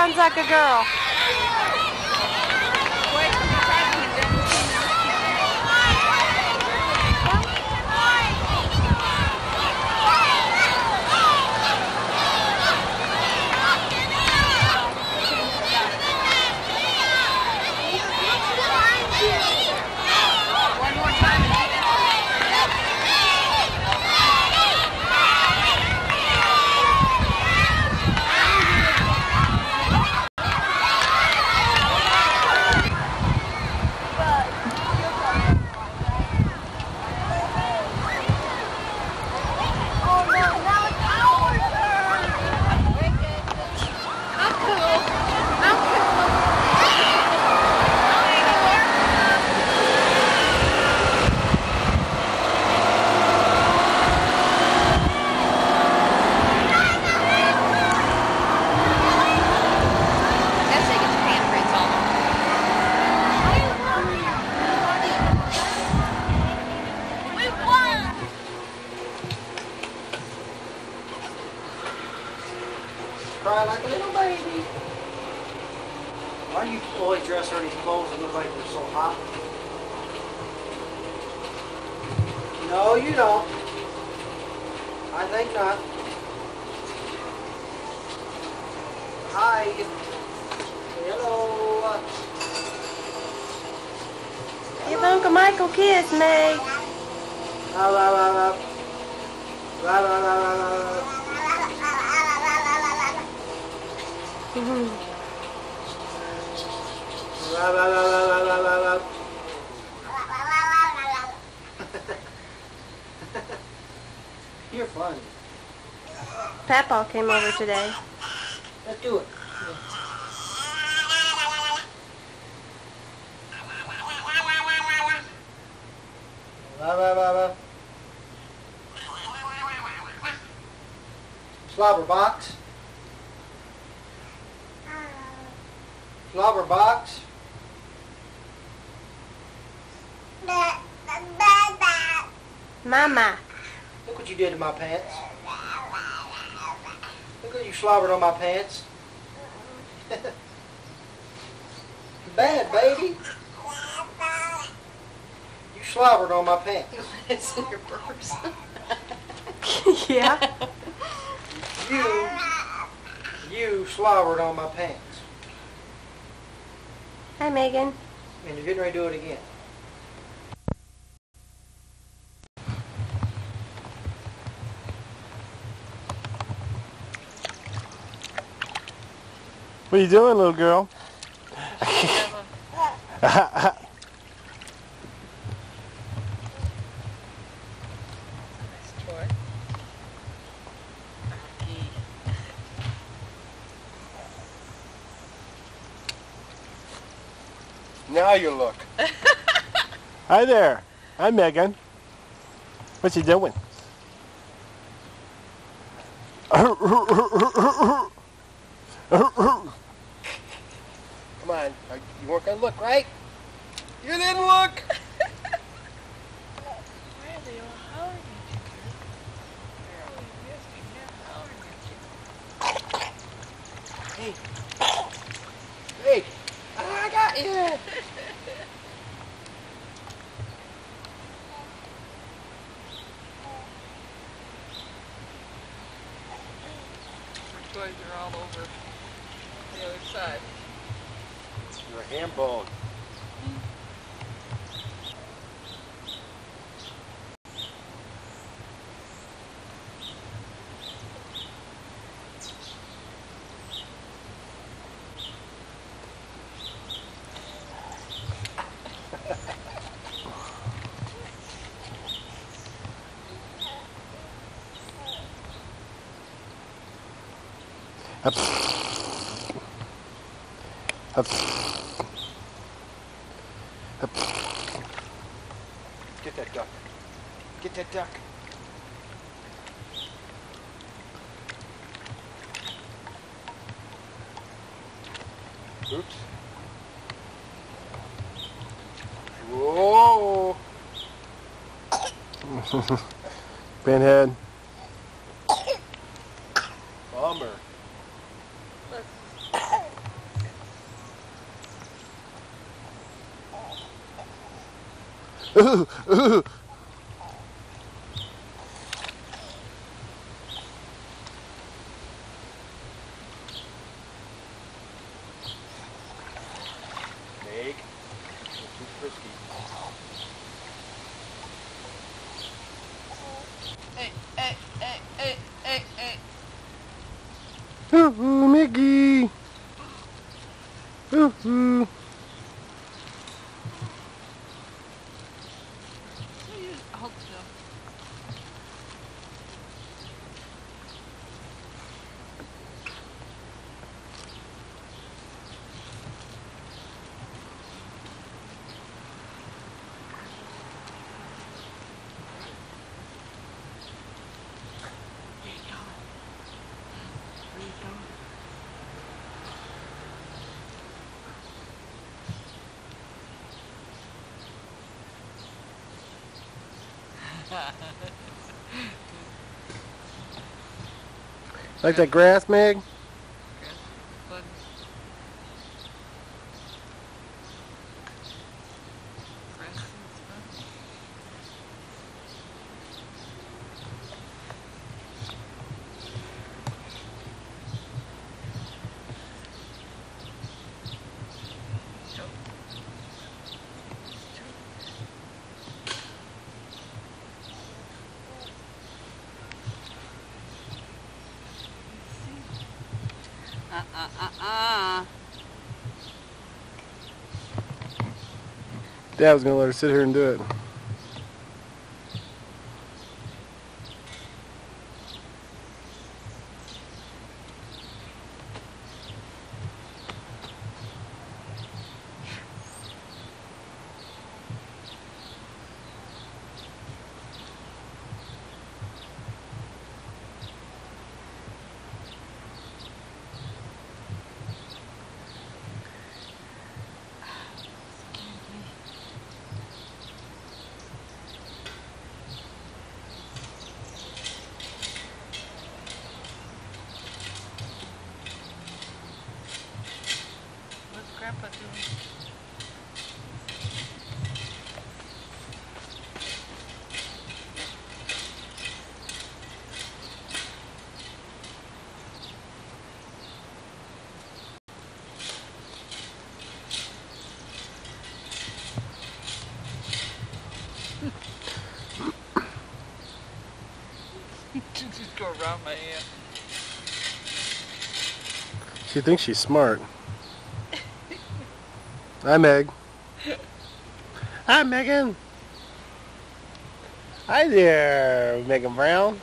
sounds like a girl. Cry like a little baby. Why do you always dress her in these clothes that look like they're so hot? No, you don't. I think not. Hi. Hello. Give Uncle Michael a kiss, May. La la la la. La la la la la. La la la la la la la. You're funny. Papa came over today. Let's do it. La la la la. Slobber box. Slobber box. Mama. Look what you did to my pants. Look what you slobbered on my pants. Bad, baby. You slobbered on my pants. It's in your purse. Yeah. You slobbered on my pants. Hi, Megan. And you're getting ready to do it again. What are you doing, little girl? Now you look. Hi there. Hi, Megan. What's you doing? Come on. You weren't going to look, right? You didn't look. Why are they all howling at you? Hey. Hey. I got you. The toys are all over the other side. You're a ham bone. Get that duck. Get that duck. Oops. Whoa. Pinhead. Bummer. Ooh, ooh. Meg, too frisky. Hey, hey, hey, hey, hey, hey. Ooh, Mickey. Ooh. Hold still. Like that grass, Meg? Dad was gonna let her sit here and do it. What's Grandpa doing? Just go around my hand. She thinks she's smart. Hi, Meg. Hi, Megan. Hi there, Megan Brown.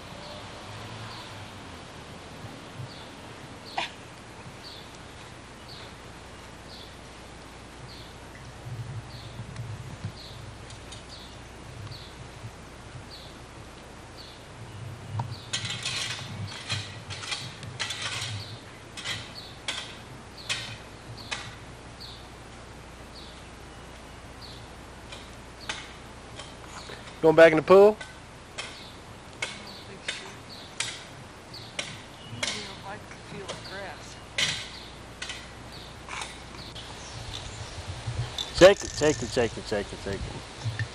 Going back in the pool? Shake it, shake it, shake it, shake it, shake it.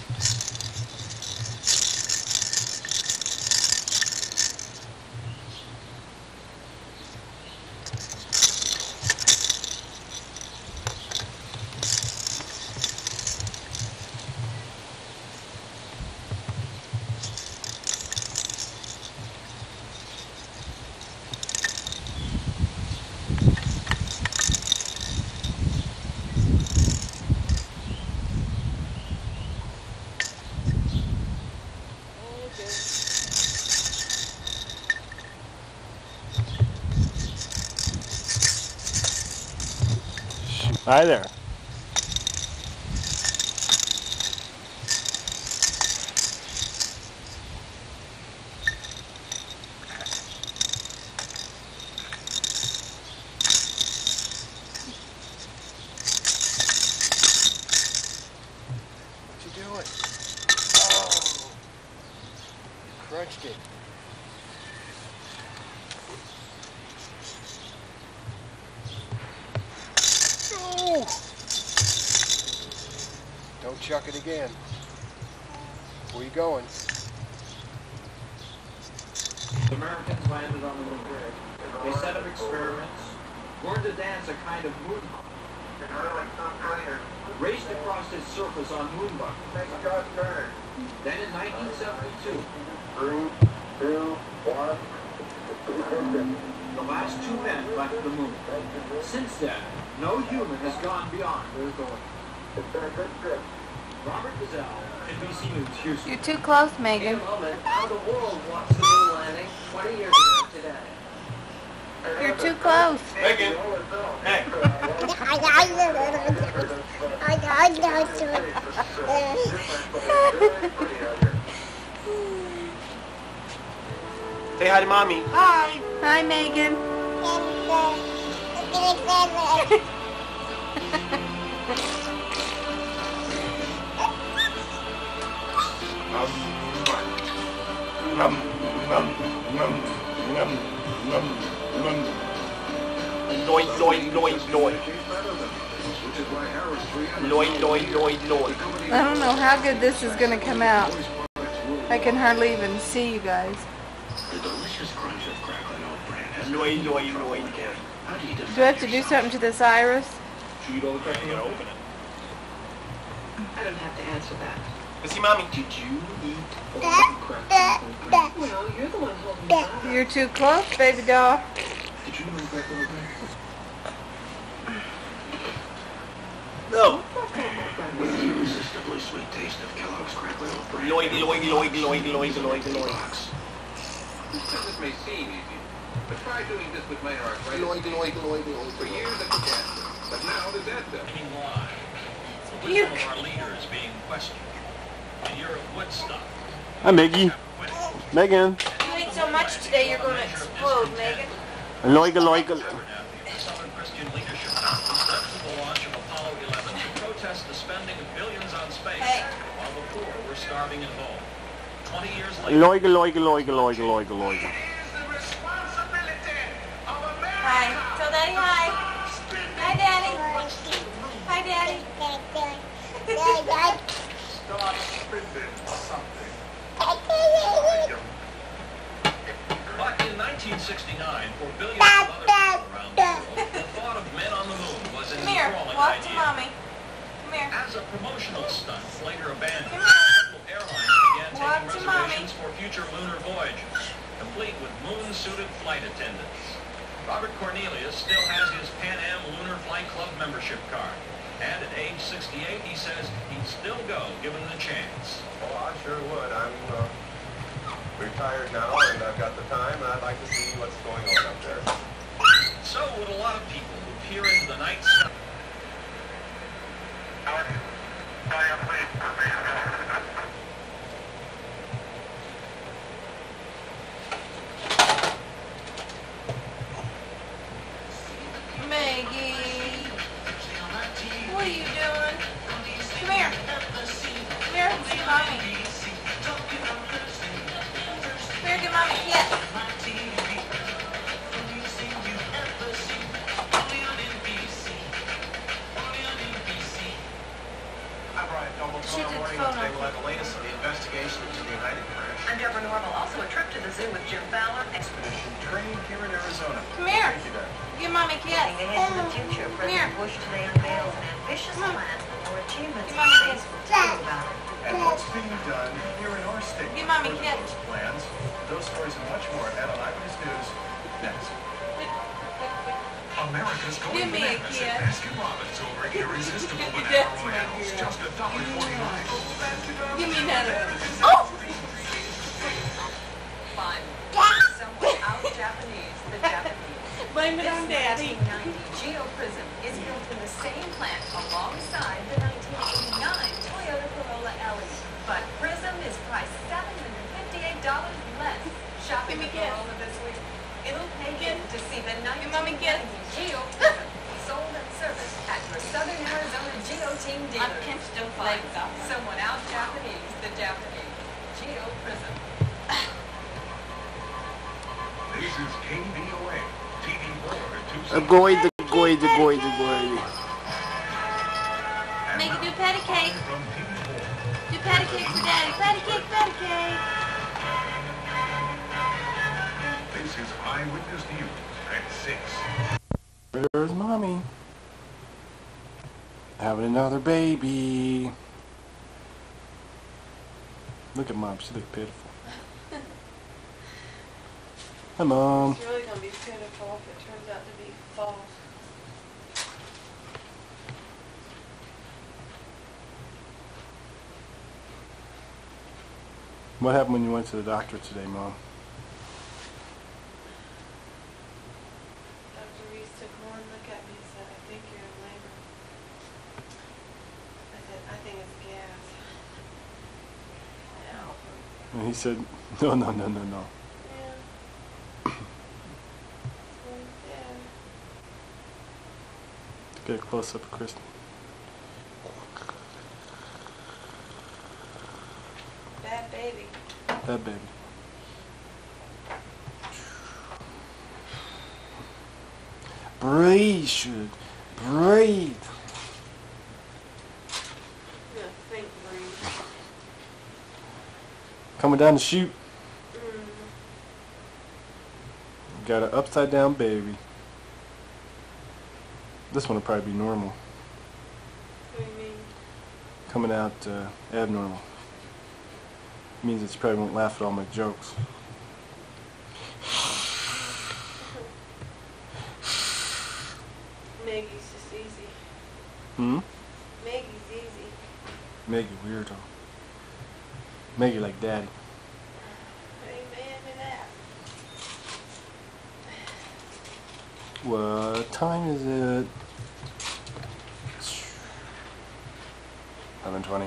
Hi there. What you doing? Oh, you crunched it. Don't chuck it again. Where you going? The Americans landed on the moon. They set up experiments, learned to dance a kind of moon hop, raced across its surface on moonbuck. Then in 1972, 3, 2, 1. the last 2 men left the moon. Since then, no human has gone beyond their authority. Robert Gazelle, NBC News, Houston. You're too close, Megan. In a moment, how the world watched the moon landing 20 years ago today. You're too close. Megan. Hey. Say hi to mommy. Hi. Hi, Megan. Loid, loid, loid, loid. Loid, loid, loid, loid. I don't know how good this is going to come out. I can hardly even see you guys. The delicious crunch of crackling oat bran has Loid, loid, loid. How do you define Do I have to do something to this iris? Shoot all the crack and open it. I don't have to answer that. Let's see, mommy. Did you eat all the crack and oat bran? Well, you're the one holding me back. You're too close, baby doll. Did you eat crack and oat bran? No. with the irresistibly sweet taste of Kellogg's crackling oat bran? Loid, loid, loid, loid, loid, loid, loid. This may seem easy, but try doing this with minor arthritis. Loid, loid, loid, loid. For years I began, but now there's that. The wisdom of our leaders being questioned. And you're at Woodstock. Hi, Maggie. Megan. You ate so much today, you're going to explode, Megan. Loiga, loiga. The Southern Christian Leadership Conference led to the launch of Apollo 11 to protest the spending of billions on space while the poor were starving at home. 20 years later... Loiga, loiga, loiga, loiga, loiga, loiga. Hi. Tell Daddy hi. Hi, Daddy. Hi, Daddy. Stop spending something. But in 1969, for billions of other people around the world, the thought of men on the moon was an Come here. enthralling Walk to idea. Mommy. Come here. As a promotional stunt, later abandoned, Come here. airlines began Walk taking to Mommy. reservations for future lunar voyages, complete with moon-suited flight attendants. Robert Cornelius still has his Pan Am Lunar Flight Club membership card. And at age 68, he says he'd still go, given the chance. Oh, I sure would. I'm retired now, and I've got the time, and I'd like to see what's going on up there. So would a lot of people who peer into the night sky. Maggie. What are you doing? Come here. Come here and see Mommy. Come here, give Mommy a kiss. I'm Brian Noble. She Tomorrow did morning, phone today on. we'll have the latest on the investigation into the United crash. I'm Deborah Normal. Also a trip to the zoo with Jim Fowler. Expedition trained here in Arizona. Come here. Thank you, Dad. Give Mommy a kiss. Looking ahead to the future, Come President here. Bush today unveils an ambitious Come on. plan for achievements in Give Mommy a space. kiss. We'll tell you about it. And what's being done here in our state? Give Mommy a Further kiss. those plans, those stories and much more at Eyewitness News next. America's going Give me a bananas kiss. at Baskin Robbins over irresistible banana That's my royales. girl. Just $1.49. Give me another. Oh! Fine. Somewhat out Japanese, the Japanese. Blame it on Daddy. 1990 Geo Prism is built in the same plant alongside the 1989 Toyota Corolla LE. But Prism is priced $758 less. Shopping Give me the a kiss. Corolla this week. It'll pay you to see the Give Mommy a kiss. 1990 Geo Prism sold and serviced at your Southern Arizona Geo Team I dealer. pinched those legs off. Someone out Japanese, the Japanese. Geo Prism. This is KBOA, TV4 at 2. Goida, goida, goida, goida. Make it do patty cake. From TV4. Do patty cake for Daddy. Patty cake, patty cake. This is Eyewitness News at 6. There's Mommy. Having another baby. Look at Mom, she looks pitiful. Hi, Mom. It's really going to be pitiful if it turns out to be false. What happened when you went to the doctor today, Mom? Dr. Reese took one look at me and said, I think you're in labor. I said, I think it's gas. And he said, no, no, no, no, no. Yeah. That's what he said. Get a close-up of Kristen. Bad baby. Bad baby. Breathe, should. Breathe. I'm going to think breathe. Coming down the chute. Got an upside down baby. This one will probably be normal. What do you mean? Coming out abnormal. Means that you probably won't laugh at all my jokes. Maggie's just easy. Maggie's easy. Maggie weirdo. Maggie like daddy. Amen to that. What time is it? 11:20.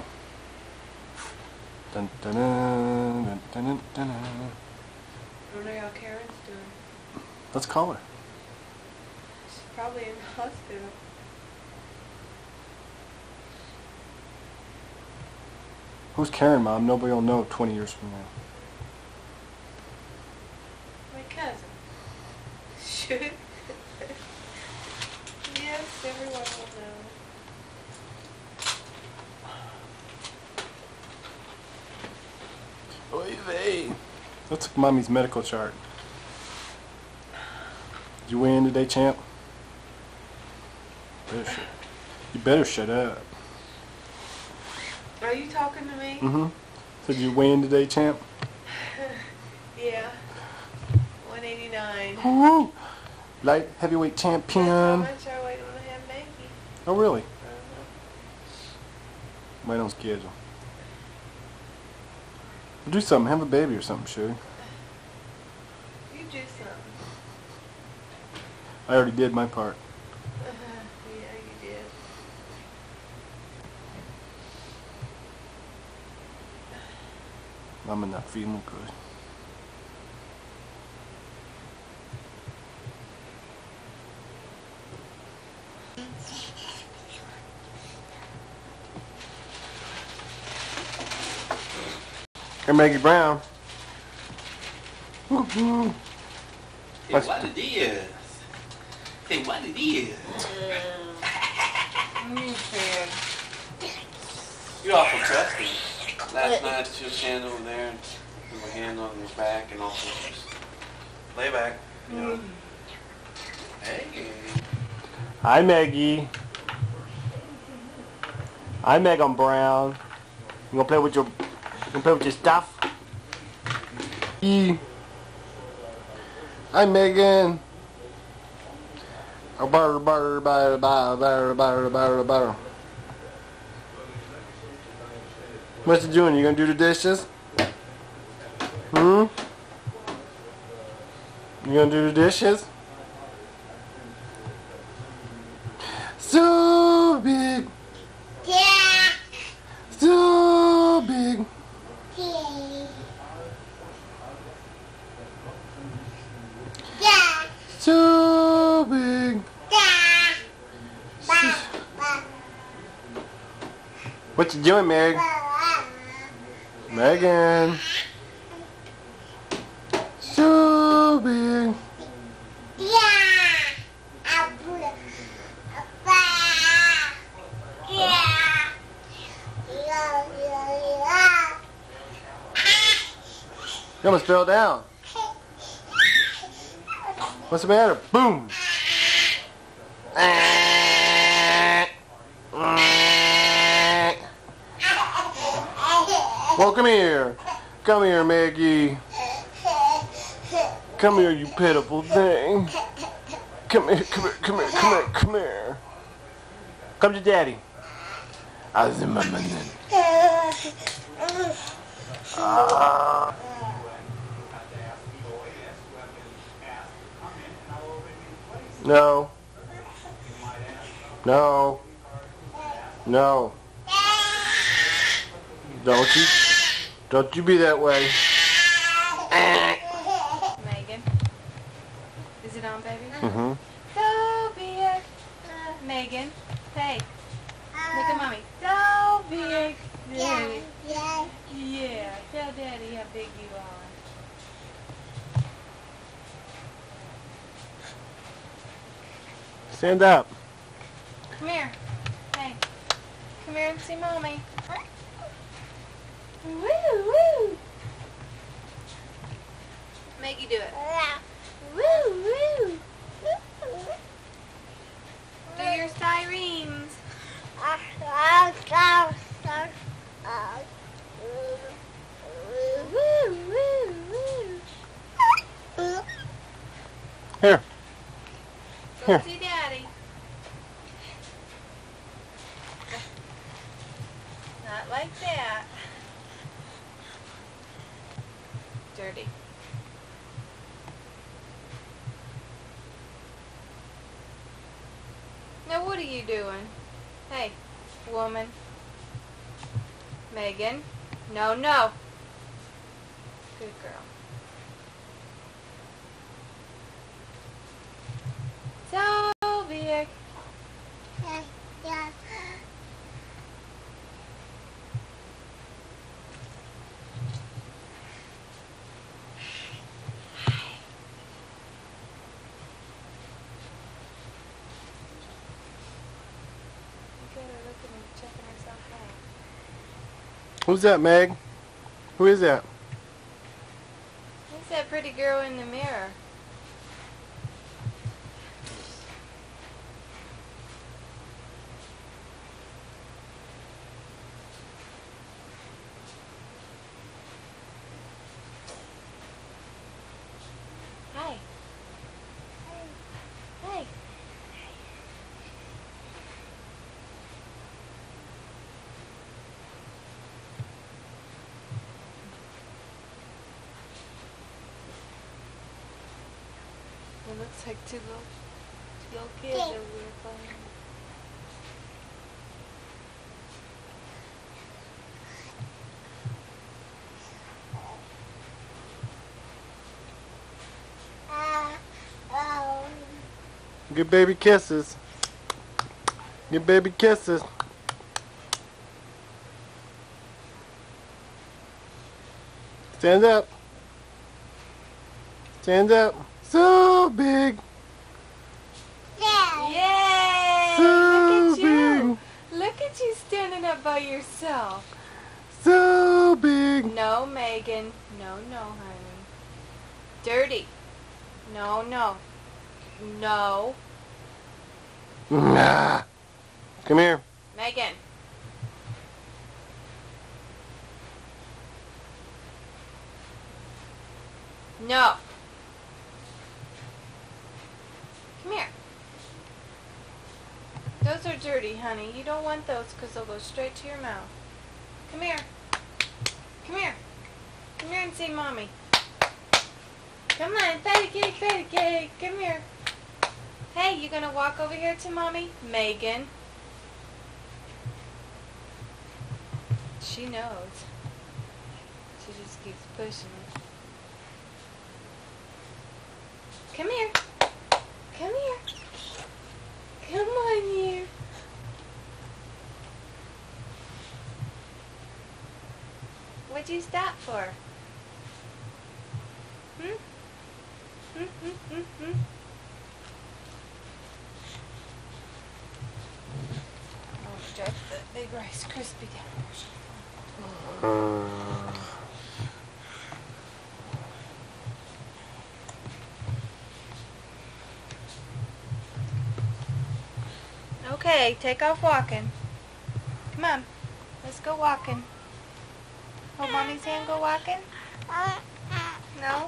Dun dun dun dun dun dun dun. I wonder how Karen's doing. Let's call her. She's probably in the hospital. Who's Karen, Mom? Nobody will know 20 years from now. My cousin. Shoot. Yes, everyone will know. Oy vey. Let's look at Mommy's medical chart. Did you weigh in today, champ? You better shut up. Are you talking to me? Mm-hmm. Did you weigh in today, champ? Yeah. 189. Woo! Light heavyweight champion. That's how much I weighed when I had baby. Oh, really? Right on schedule. Do something. Have a baby or something, Sherry. You do something. I already did my part. Yeah, you did. I'm not feeling good. Hey, Maggie Brown. Hey, what it is? Hey, what it is? You're awful trusting. Last night she was standing over there and put my hand on your back and also just lay back. You know. Hey. Hi, Maggie. Hi, Megan Brown. You gonna play with your stuff? Hi, Megan. Oh, butter, butter, butter, butter, butter, butter, butter, butter. What you doing? You gonna do the dishes? You gonna do the dishes? So big. Yeah. So big. Yeah. So big. Yeah. What you doing, Meg? Megan. So big. Yeah. You almost fell down. What's the matter? Boom! Well, come here. Come here, Maggie. Come here, you pitiful thing. Come here, come here, come here, come here, come here. Come to Daddy. No. No. No. Don't you be that way. Megan. Is it on, baby? Mm-hmm. So be it. Megan. Hey. Look at mommy. So big. Yeah. Tell Daddy how big you are. Stand up. Come here. Hey. Come here and see mommy. Woo woo. Maggie, do it. Woo woo. Do your sirens. Woo woo woo. Here. Go Here. see Daddy. Not like that. Dirty. Now what are you doing? Hey, woman. Megan. No, no. Good girl. So big. Who's that, Meg? Who is that? Who's that pretty girl in the mirror? Hi. Hey. It looks like two little kids over there playing. Give baby kisses. Give baby kisses. Stand up. Stand up. So big. Yay! So Look at you. big. Look at you standing up by yourself. So big. No, Megan. No, no, honey. Dirty. No, no. No. Nah. Come here. Megan. No. Come here. Those are dirty, honey. You don't want those because they'll go straight to your mouth. Come here. Come here. Come here and see Mommy. Come on, patty cake, patty cake. Come here. Hey, you gonna walk over here to Mommy? Megan. She knows. She just keeps pushing it. Come here. Come here. Come on here. What'd you stop for? Hmm? Oh, drop the big Rice Krispie down. Okay, take off walking. Come on, let's go walking. Hold Mommy's hand, go walking? No?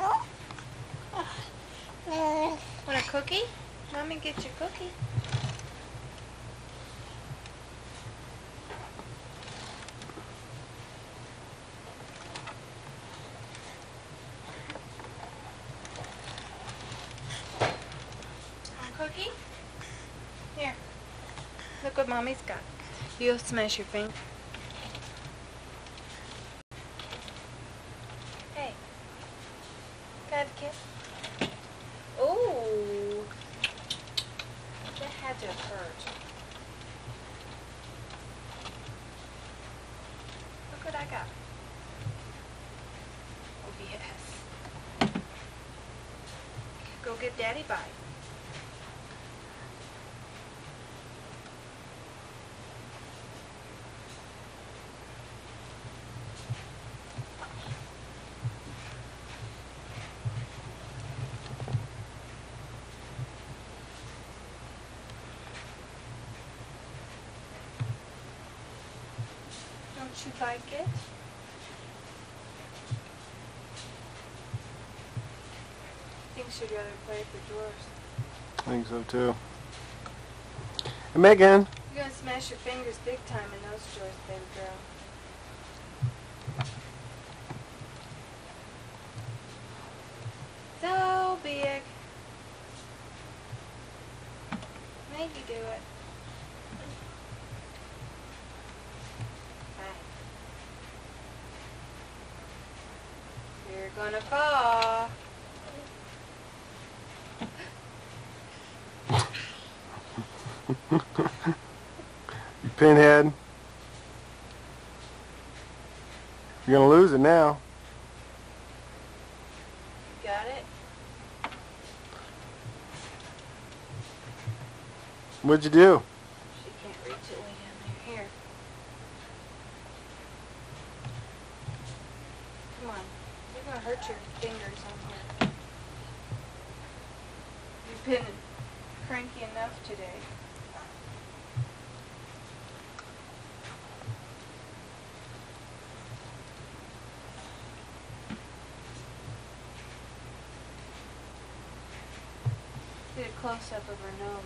Want a cookie? Mommy, get your cookie. Want a cookie? Here. Look what Mommy's got. You'll smash your finger. Hey. Got a kiss? Ooh. That had to have hurt. Look what I got. Oh, yes. Go give Daddy a bite. Don't you like it? I think she'd rather play for drawers. I think so too. Hey, Megan. You're gonna smash your fingers big time in those drawers, baby girl. So big. Maybe do it. You're gonna fall. You pinhead. You're gonna lose it now. Got it? What'd you do? She can't reach it way down there. Here. Come on. You're gonna hurt your fingers on here. You've been cranky enough today. Get a close-up of her nose.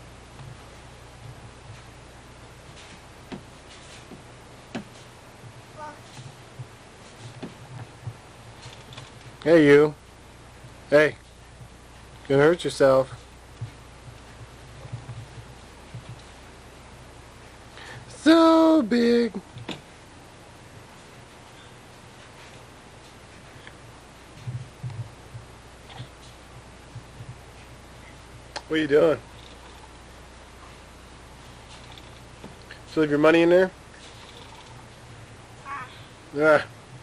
Hey, you. Hey. You're gonna hurt yourself. So big. What are you doing? So leave your money in there? Yeah.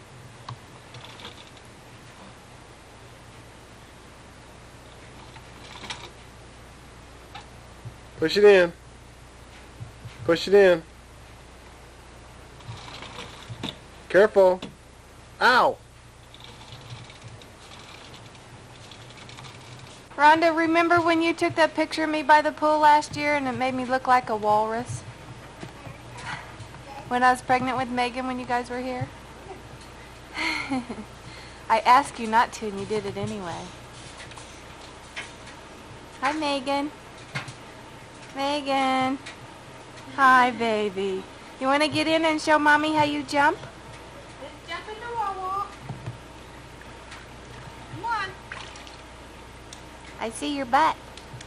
Push it in. Push it in. Careful. Ow! Rhonda, remember when you took that picture of me by the pool last year and it made me look like a walrus? When I was pregnant with Megan when you guys were here? I asked you not to and you did it anyway. Hi, Megan. Megan. Hi, baby. You want to get in and show Mommy how you jump? Let's jump in the wall. Come on. I see your butt.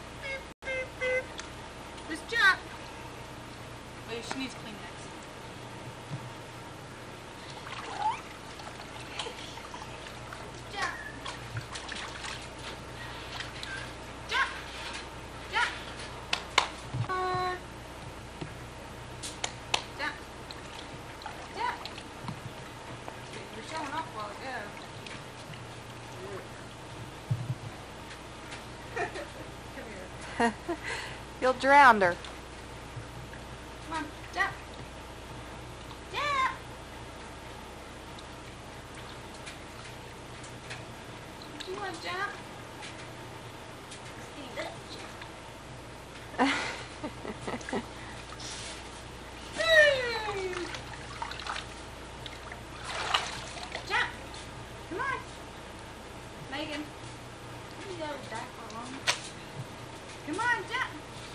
Let's jump. Wait, she needs Kleenex. Jump. Jump. Jump. Jump. Jump. You're showing off while ago. Come here. You'll drown her. Come on, jump. Jump. You want to jump? See this? Megan. You go back for long. Come on, jump.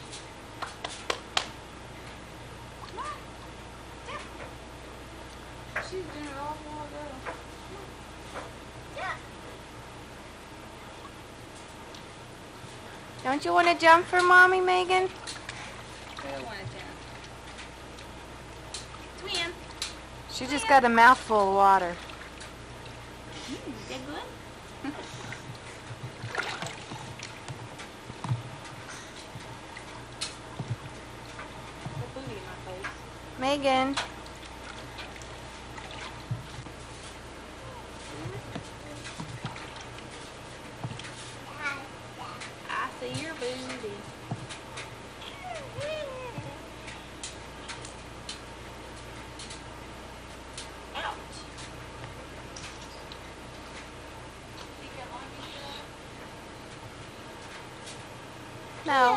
Come on. Jump. She's doing it all for a girl. Jump. Don't you want to jump for Mommy, Megan? I don't want to jump. Twin. She just got a mouthful of water. Is that good? Megan. I see your booty. No.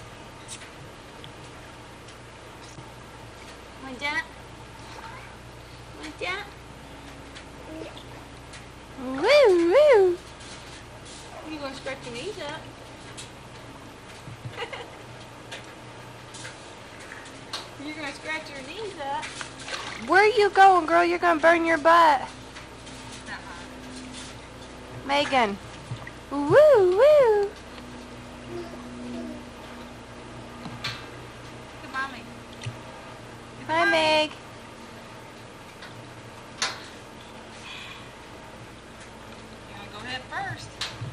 Want to jump? Want to jump? Woo, woo. You going to scratch your knees up? You're going to scratch your knees up. Where are you going, girl? You're going to burn your butt. Megan. Woo, woo. Good mommy. Hi, Meg. You want to go ahead first?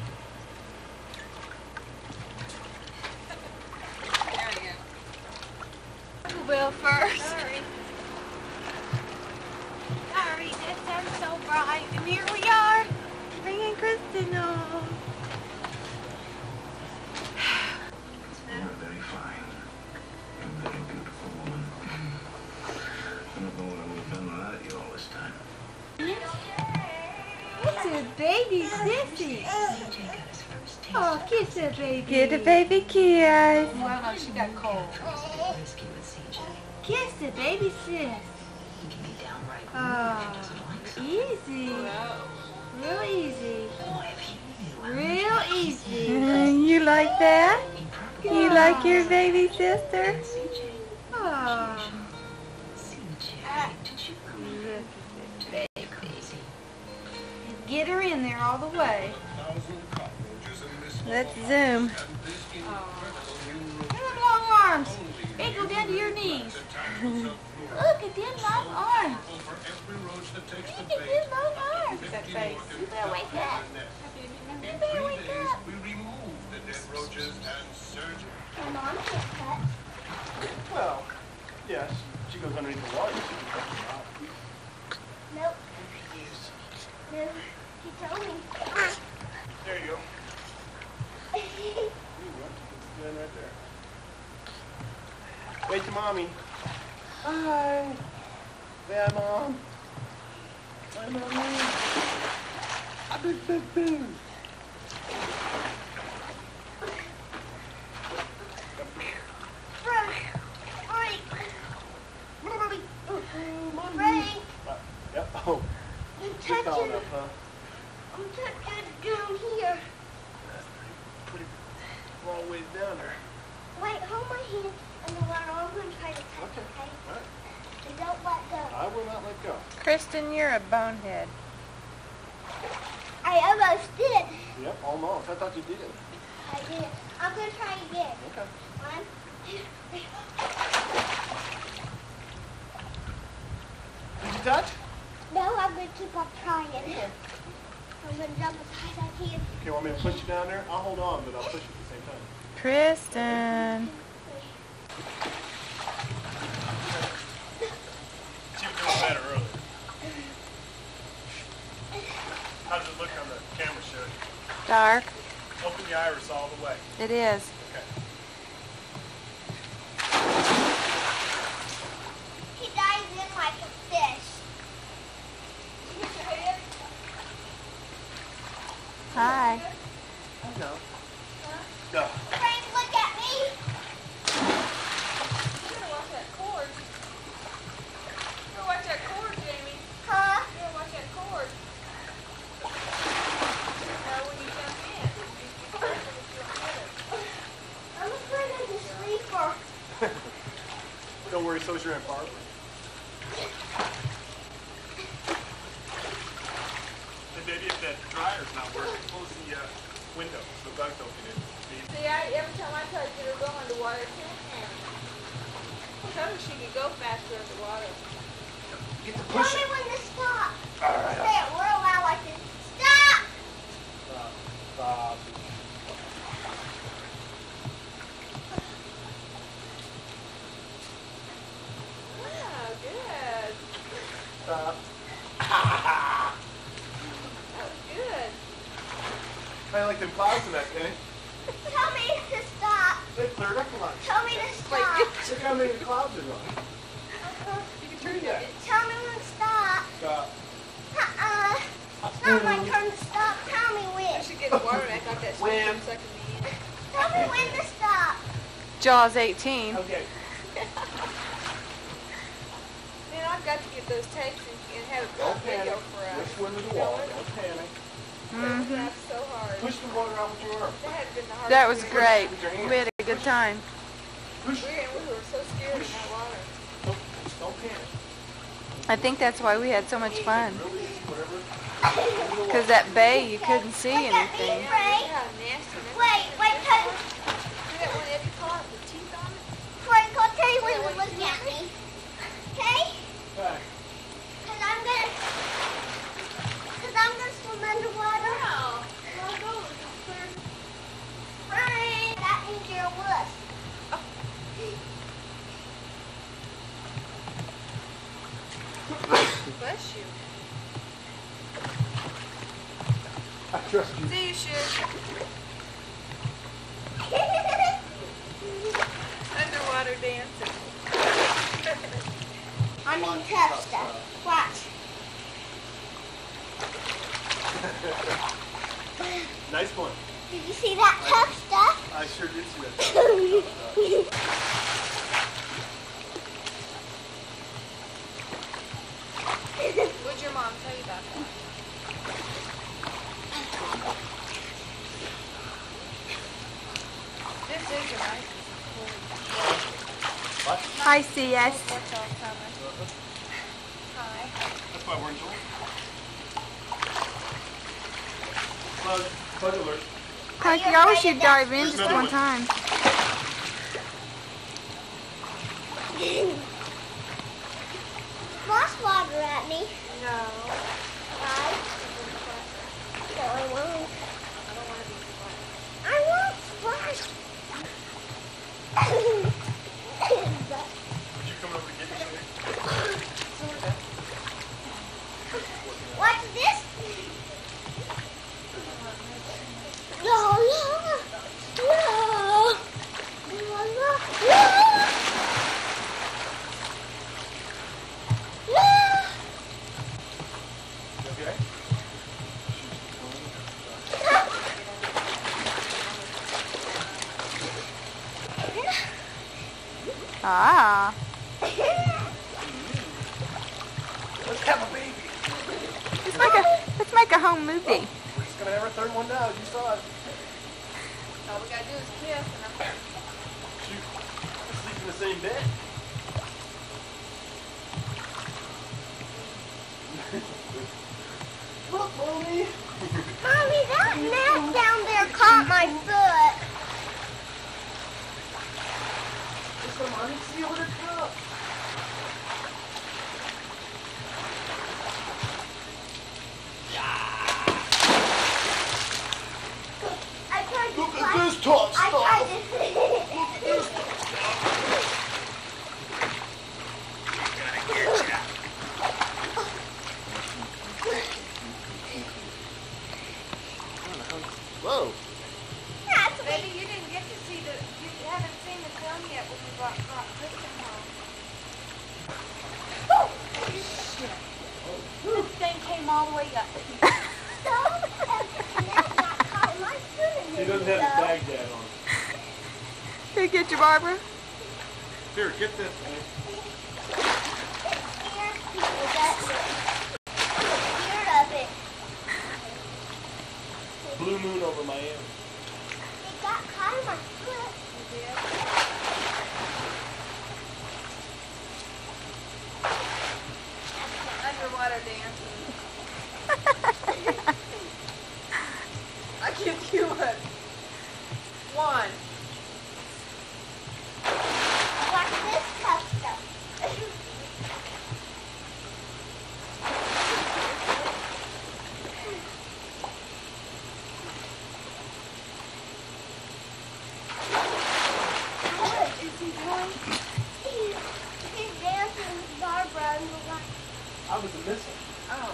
There you go. Will first. Sorry. Sorry, this sun's so bright. And here we are, bringing Kristen home. You're very fine. You're a very beautiful woman. I don't know what I would have done without you all this time. It's a baby sissy. Oh, kiss the baby. Get a baby kiss. Well, no, she got cold. Kiss the baby sis. Oh, easy. Real easy. Real easy. You like that? You like your baby sister? Oh. Get her in there all the way. Let's zoom. Look at them long arms. They go down to your knees. Look at them long arms. Look at them long arms. That face. You better wake up. You better wake up. My mom can't cut. Well, yes. She goes underneath the water. Nope. No. He told me. There you go. Stand right there. Wait to mommy. Hi. Say hi, Mom. Hi, Mommy. Hi, big, big, big. Frank. Frank. Frank. Yep. Oh. I'm You're foul touching. enough, huh? I'm touching down here. Pretty long ways down there. Wait, hold my hand and then I'm going to try to touch, okay? All right. And don't let go. I will not let go. Kristen, you're a bonehead. I almost did. Yep, almost. I thought you did. I did. I'm going to try again. Okay. 1, 2, 3. Did you touch? No, I'm going to keep on trying. I'm going to jump as high as I can. Okay, want me to push you down there? I'll hold on, but I'll push you at the same time. Kristen. She was doing better earlier. How does it look on the camera shot? Dark. Open the iris all the way. It is. Okay. He dives in like a fish. Hi. No. Go. Frank, look at me. You better watch that cord. You better watch that cord, Jamie. Huh? You better watch that cord. Now, when you so's your Aunt Barbara. And maybe if that dryer's not working, close the window so Doug don't get in. See, every time I try to get her going underwater, she can't. I told her she could go faster underwater. Get the Tell me when to stop. All right. Say it real loud like this. Stop! Stop. Wow, good. Stop. That was good. Kind of like them clouds in that thing. Tell me to stop. They cleared up a lot. Tell me to stop. Look how many clouds are on. You can turn that. Tell me when to stop. Stop. It's not my turn to stop. Tell me when. I should get the water back out that swim so I can be in it. Tell me when to stop. Jaws 18. Okay. Man, I've got to get those tapes and have it Don't video panic. for us. Just swim to the wall. Don't panic. That's so hard. Push the water out with your arm. That had been the hardest. That was thing. great. We had a good time. We were so scared in that water. Don't panic. I think that's why we had so much fun. Because that bay, you couldn't see anything. Frank. Yeah, nasty. Wait, See that one Eddie caught with the teeth on it? Frank, I'll tell you when you're looking at me. Okay? Okay. Because I'm gonna swim underwater. Oh, well, go. Clear. Frank, that means you're a wuss. Bless you. I trust you. See you, Shush. Underwater dancing. I mean tough stuff. Watch. Nice one. Did you see that tough stuff? I sure did see that. What'd your mom tell you about that? This is a nice What? Hi, CS. Hi. That's why we're enjoying it. Bug alert. Clanky, I wish you'd dive in just one time. Splash water at me. No. Why? No, I won't. I don't want to be splashed. I won't splash. Did you come over to get me? Sort of. What's this? No, no, no, no, no. Okay. Ah. Let's have a baby. Let's make a home movie. We're just gonna have our third one now. You saw it. All we gotta do is kiss and I'm Shoot. Sleep in the same bed. Look, Mommy. Mommy, that mat down there caught my foot. Come on, see over the cup. I tried to Look fly. at this tough I stuff. tried to. Look at this Whoa. That's Baby, you didn't get to see you haven't seen the film yet when we brought Kristen home. This thing came all the way up. He doesn't have his Baghdad on. Here, get your Barbara. Here, get this, man. Blue moon over Miami. It got caught in my foot. water dancing. I give you a 1. Watch this cup stuff. What is he doing? He's dancing with Barbara and the light. I was missing. Oh.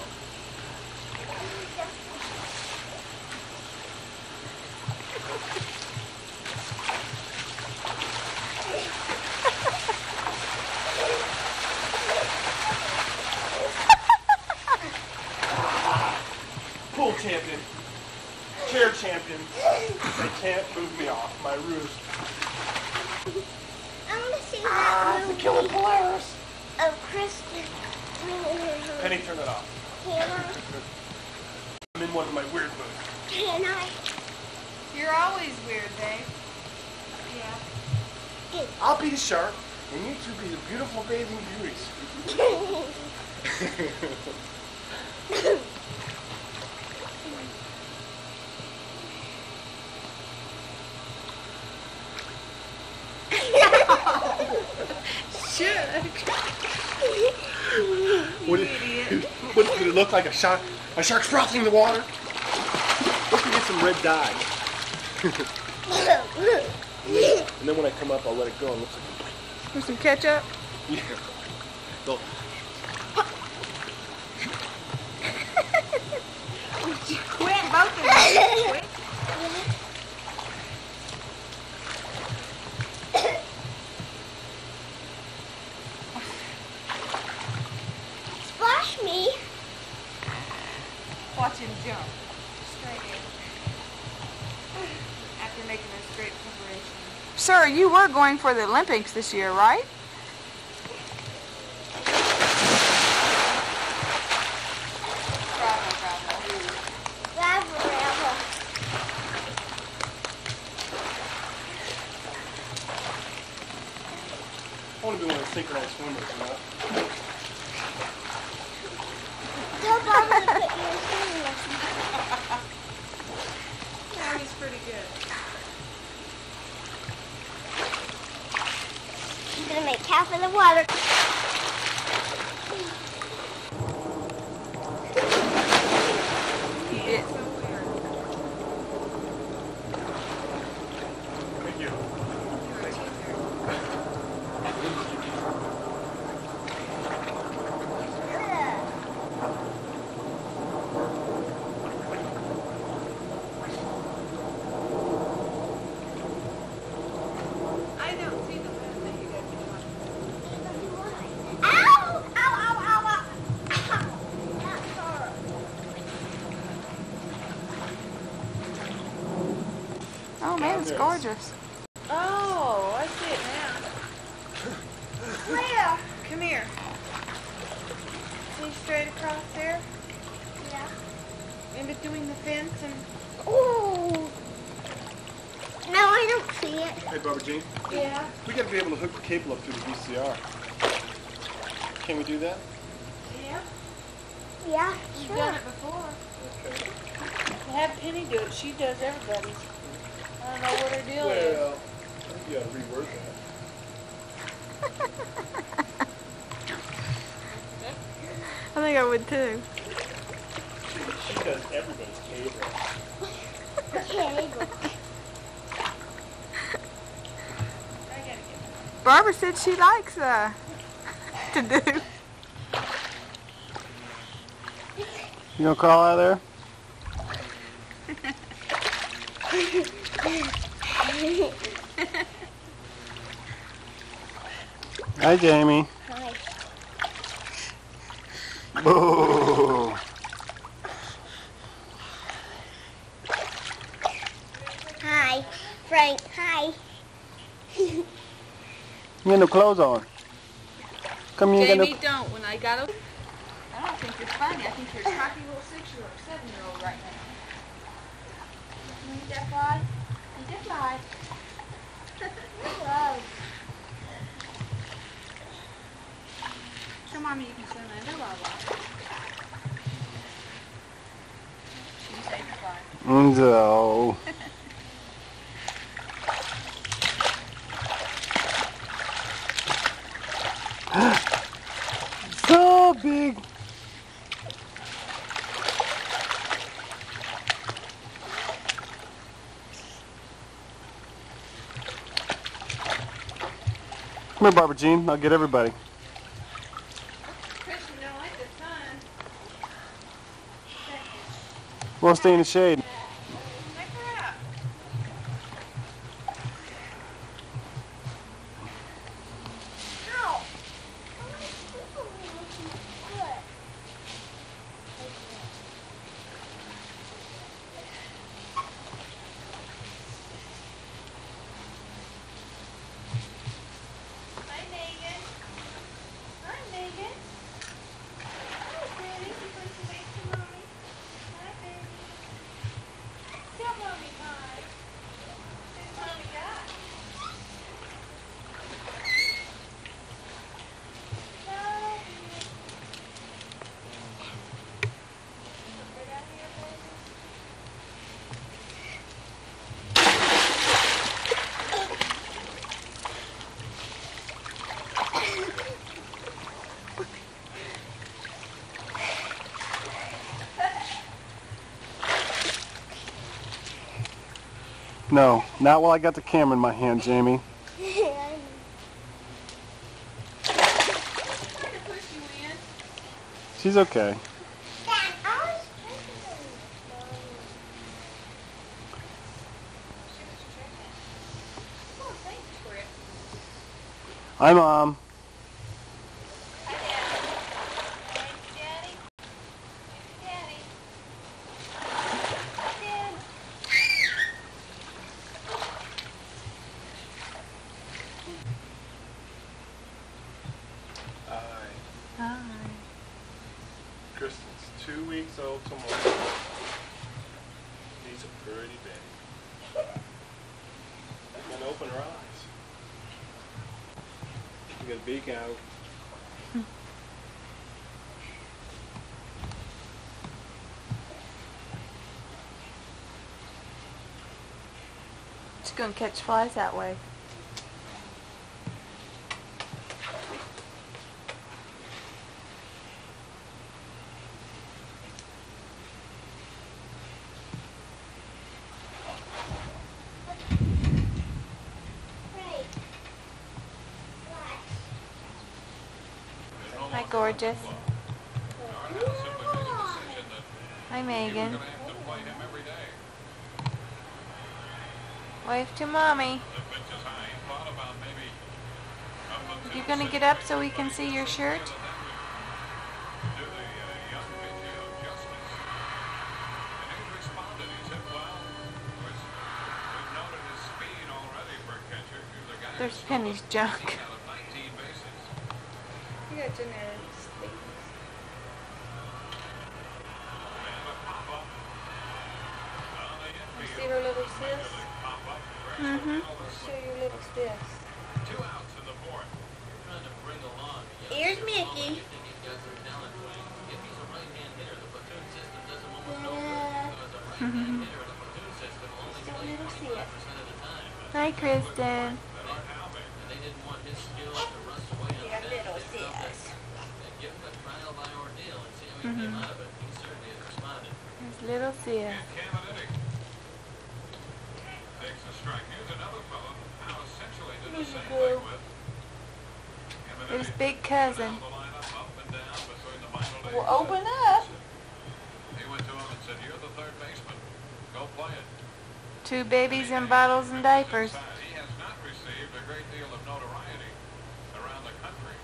Pool champion. Chair champion. They can't move me off my roost. I want to see that movie. The Killing Polaris. Of Kristen. Penny, turn it off. Can I? I'm in one of my weird moods. Can I? You're always weird, Dave. Yeah. I'll be the shark, and you two be the beautiful bathing beauties. What did it look like? A shark frothing the water? Let's get some red dye. And then when I come up, I'll let it go. It looks like a bite. With some ketchup? Yeah. Go. Would you quit? Both of you quit? Splash me. Watch him jump. Straight in. After making a great preparation. Sir, you were going for the Olympics this year, right? Bravo, bravo. I want to be one of the synchronized swimmers, you know? Tell Barbara to put you in swimming lessons. Yeah, he's pretty good. I'm going to make half of the water. It's so weird. Thank you. I don't see the bad thing you guys are doing. Ow! Ow, ow, ow, ow. Ow. That hurt. Oh man, it's gorgeous. Oh, I see it now. Where? Come here. See straight across there? Yeah. In between the fence and... Ooh. No, I don't see it. Hey, Barbara Jean. Yeah. We got to be able to hook the cable up through the VCR. Can we do that? Yeah. Yeah, You've sure. done it before. Okay. Have Penny do it. She does everybody's. I don't know what her deal is. Well, I think you got to reword that. I think I would too. She does everybody's cable. Cable. Barbara said she likes to do. You gonna crawl out of there? Hi, Jamie. Hi. Boo. Hi. Frank, hi. You got no clothes on. Come here, Jamie, don't. When I got over, I don't think you're funny. I think you're a cocky little 6-year-old, 7-year-old right now. Ain't that fly? Ain't that fly? Whoa. Show Mommy you can swim. I know I will. No. So big. Come here, Barbara Jean. I'll get everybody. Christian don't like the sun. We'll stay in the shade. Take her out. Ow. Hi, Megan. Hi, Megan. Hi, baby. You want to wave to Mommy? Hi, baby. Tell Mommy hi. Who's Mommy got? Love you. Put down here, baby. No, not while I got the camera in my hand, Jamie. She's okay. Hi, Mom. Hi. Kristen's 2 weeks old tomorrow. She's a pretty baby. And open her eyes. You got a beak out. She's gonna catch flies that way. Hi, gorgeous. Hi, Megan. Wave to Mommy. You gonna get up so we can see your shirt? There's Penny's junk. You got genetics. You see her little sis? Mm-hmm. Show your little sis. Here's Mickey. Hi, Kristen. Mm-hmm. There's little sis. There's big cousin. Well, open up. He went to him and said, "You're the third baseman. Go play it." 2 babies in bottles and diapers. He has not received a great deal of notoriety around the country.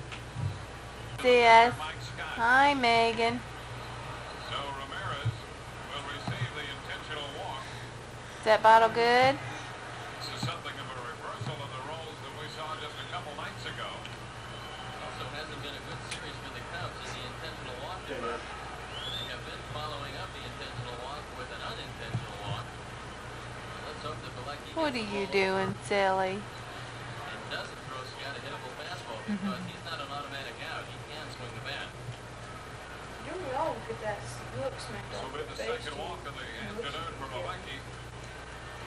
Sis. Hi, Megan. So Ramirez will receive the intentional walk. Is that bottle good? This is something of a reversal of the roles that we saw just a couple nights ago. Also hasn't been a good series for the Cubs in the intentional walk department. They have been following up the intentional walk with an unintentional walk. Let's hope that Bilecki What are you doing, silly? and doesn't throw Scott a hittable fastball because he's not an automatic out. He can swing the bat. You all get that look smacked So with the second walk of the afternoon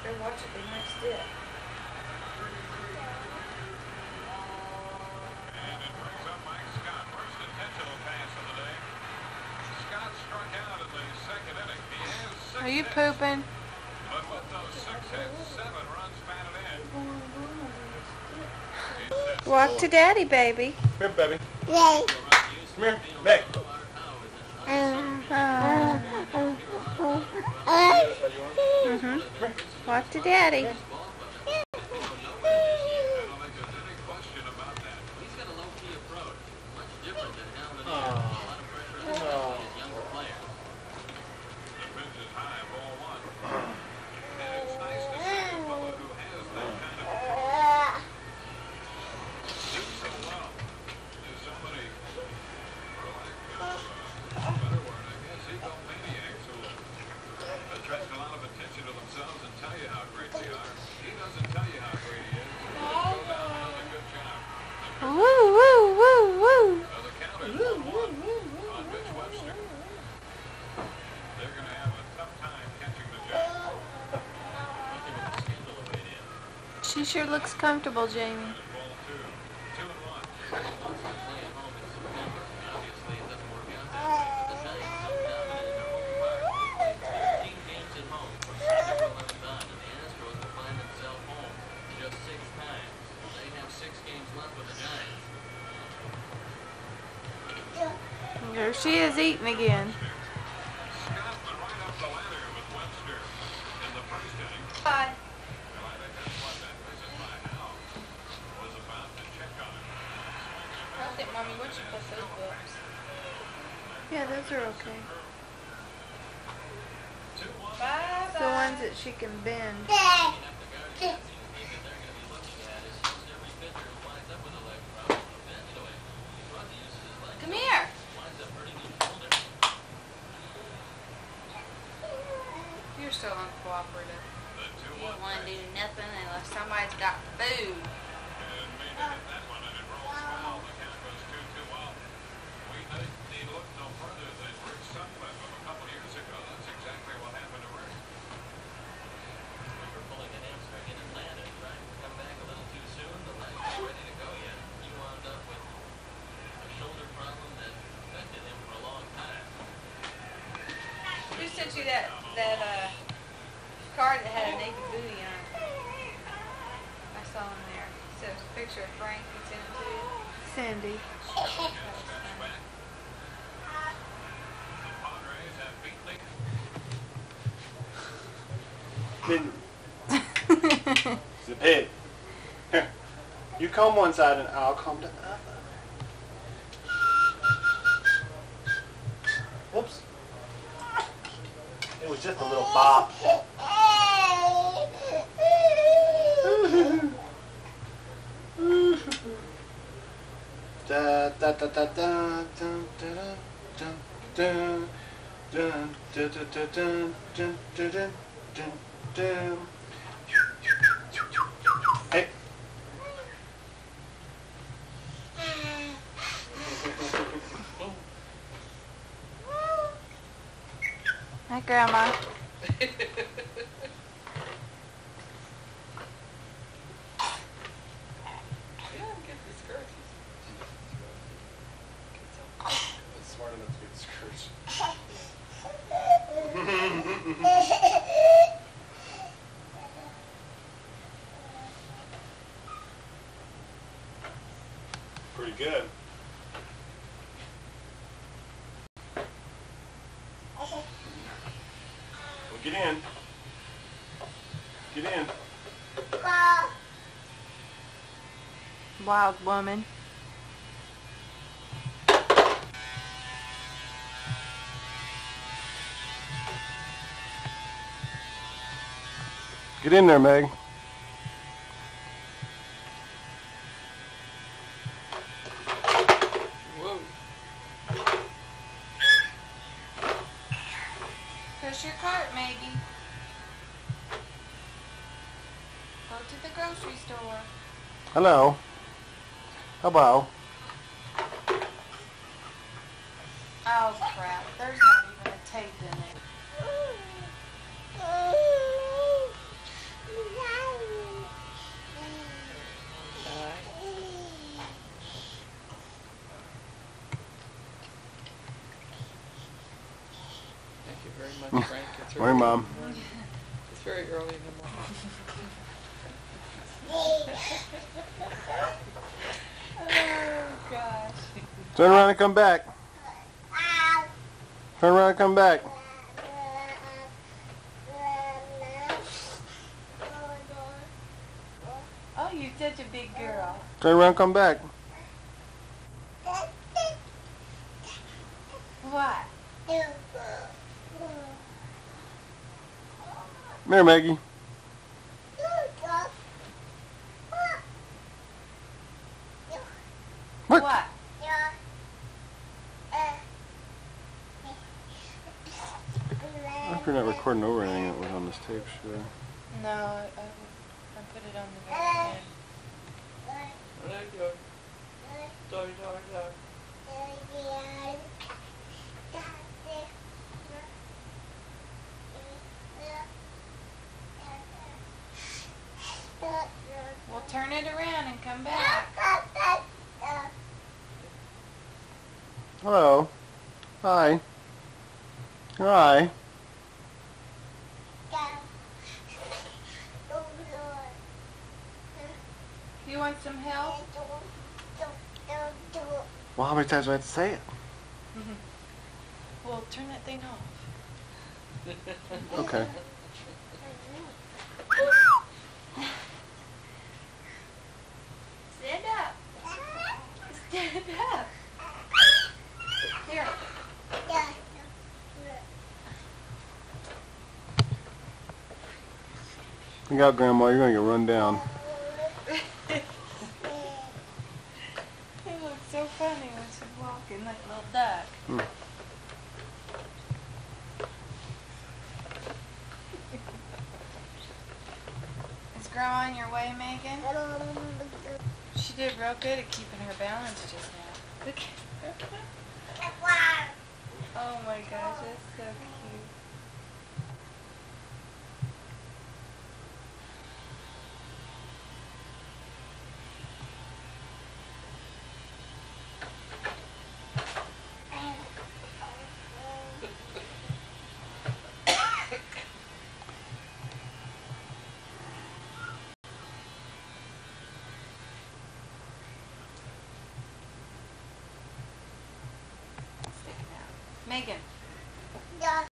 Better watch it, they might stick. And it brings up Mike Scott. First intentional pass of the day. Scott struck out in the second inning. He has 6 Are you hits, pooping? but with those 6 hits, 7 runs batted in. Walk to daddy, baby. Come here, baby. Yay. Come here. Meg. Walk to daddy. She sure looks comfortable, Jamie. There she is eating again. Bye. I think Mommy would you put those books. Yeah, those are okay. Bye The ones that she can bend. Come here. You're so uncooperative. You don't want to do nothing unless somebody's got food. Who sent you that card that had a naked booty on it? I saw him there. It says a picture of Frank and sent it to you. Sandy. Zip it. Here. You comb one side and I'll comb the other. Whoops. It was just a little bop. Da da da da da dun dun dun dun dun dun dun dun dun dun dun dun. Hey. Hi, Grandma. Smart enough to get discouraged. Pretty good. Well, get in. Get in. Wild woman. Get in there, Meg. Whoa. Push your cart, Maggie. Go to the grocery store. Hello. Hello. Oh crap, there's not even a tape in it. Morning, Mom. It's very early in the morning. Oh, gosh. Turn around and come back. Turn around and come back. Oh, you're such a big girl. Turn around and come back. What? Come here, Maggie. What? What? I hope you're not recording over anything that was on this tape, should I? No, I put it on the very end. Well, turn it around and come back. Hello. Hi. Hi. You want some help? Well, how many times do I have to say it? Well, turn that thing off. Okay. Stand up. Stand up. Here. Look out, Grandma. You're going to get run down. It looks so funny when she's walking like a little duck. Is Grandma on your way, Megan? She did real good at keeping her balance just now. Look. Oh my gosh, that's so cute. Megan.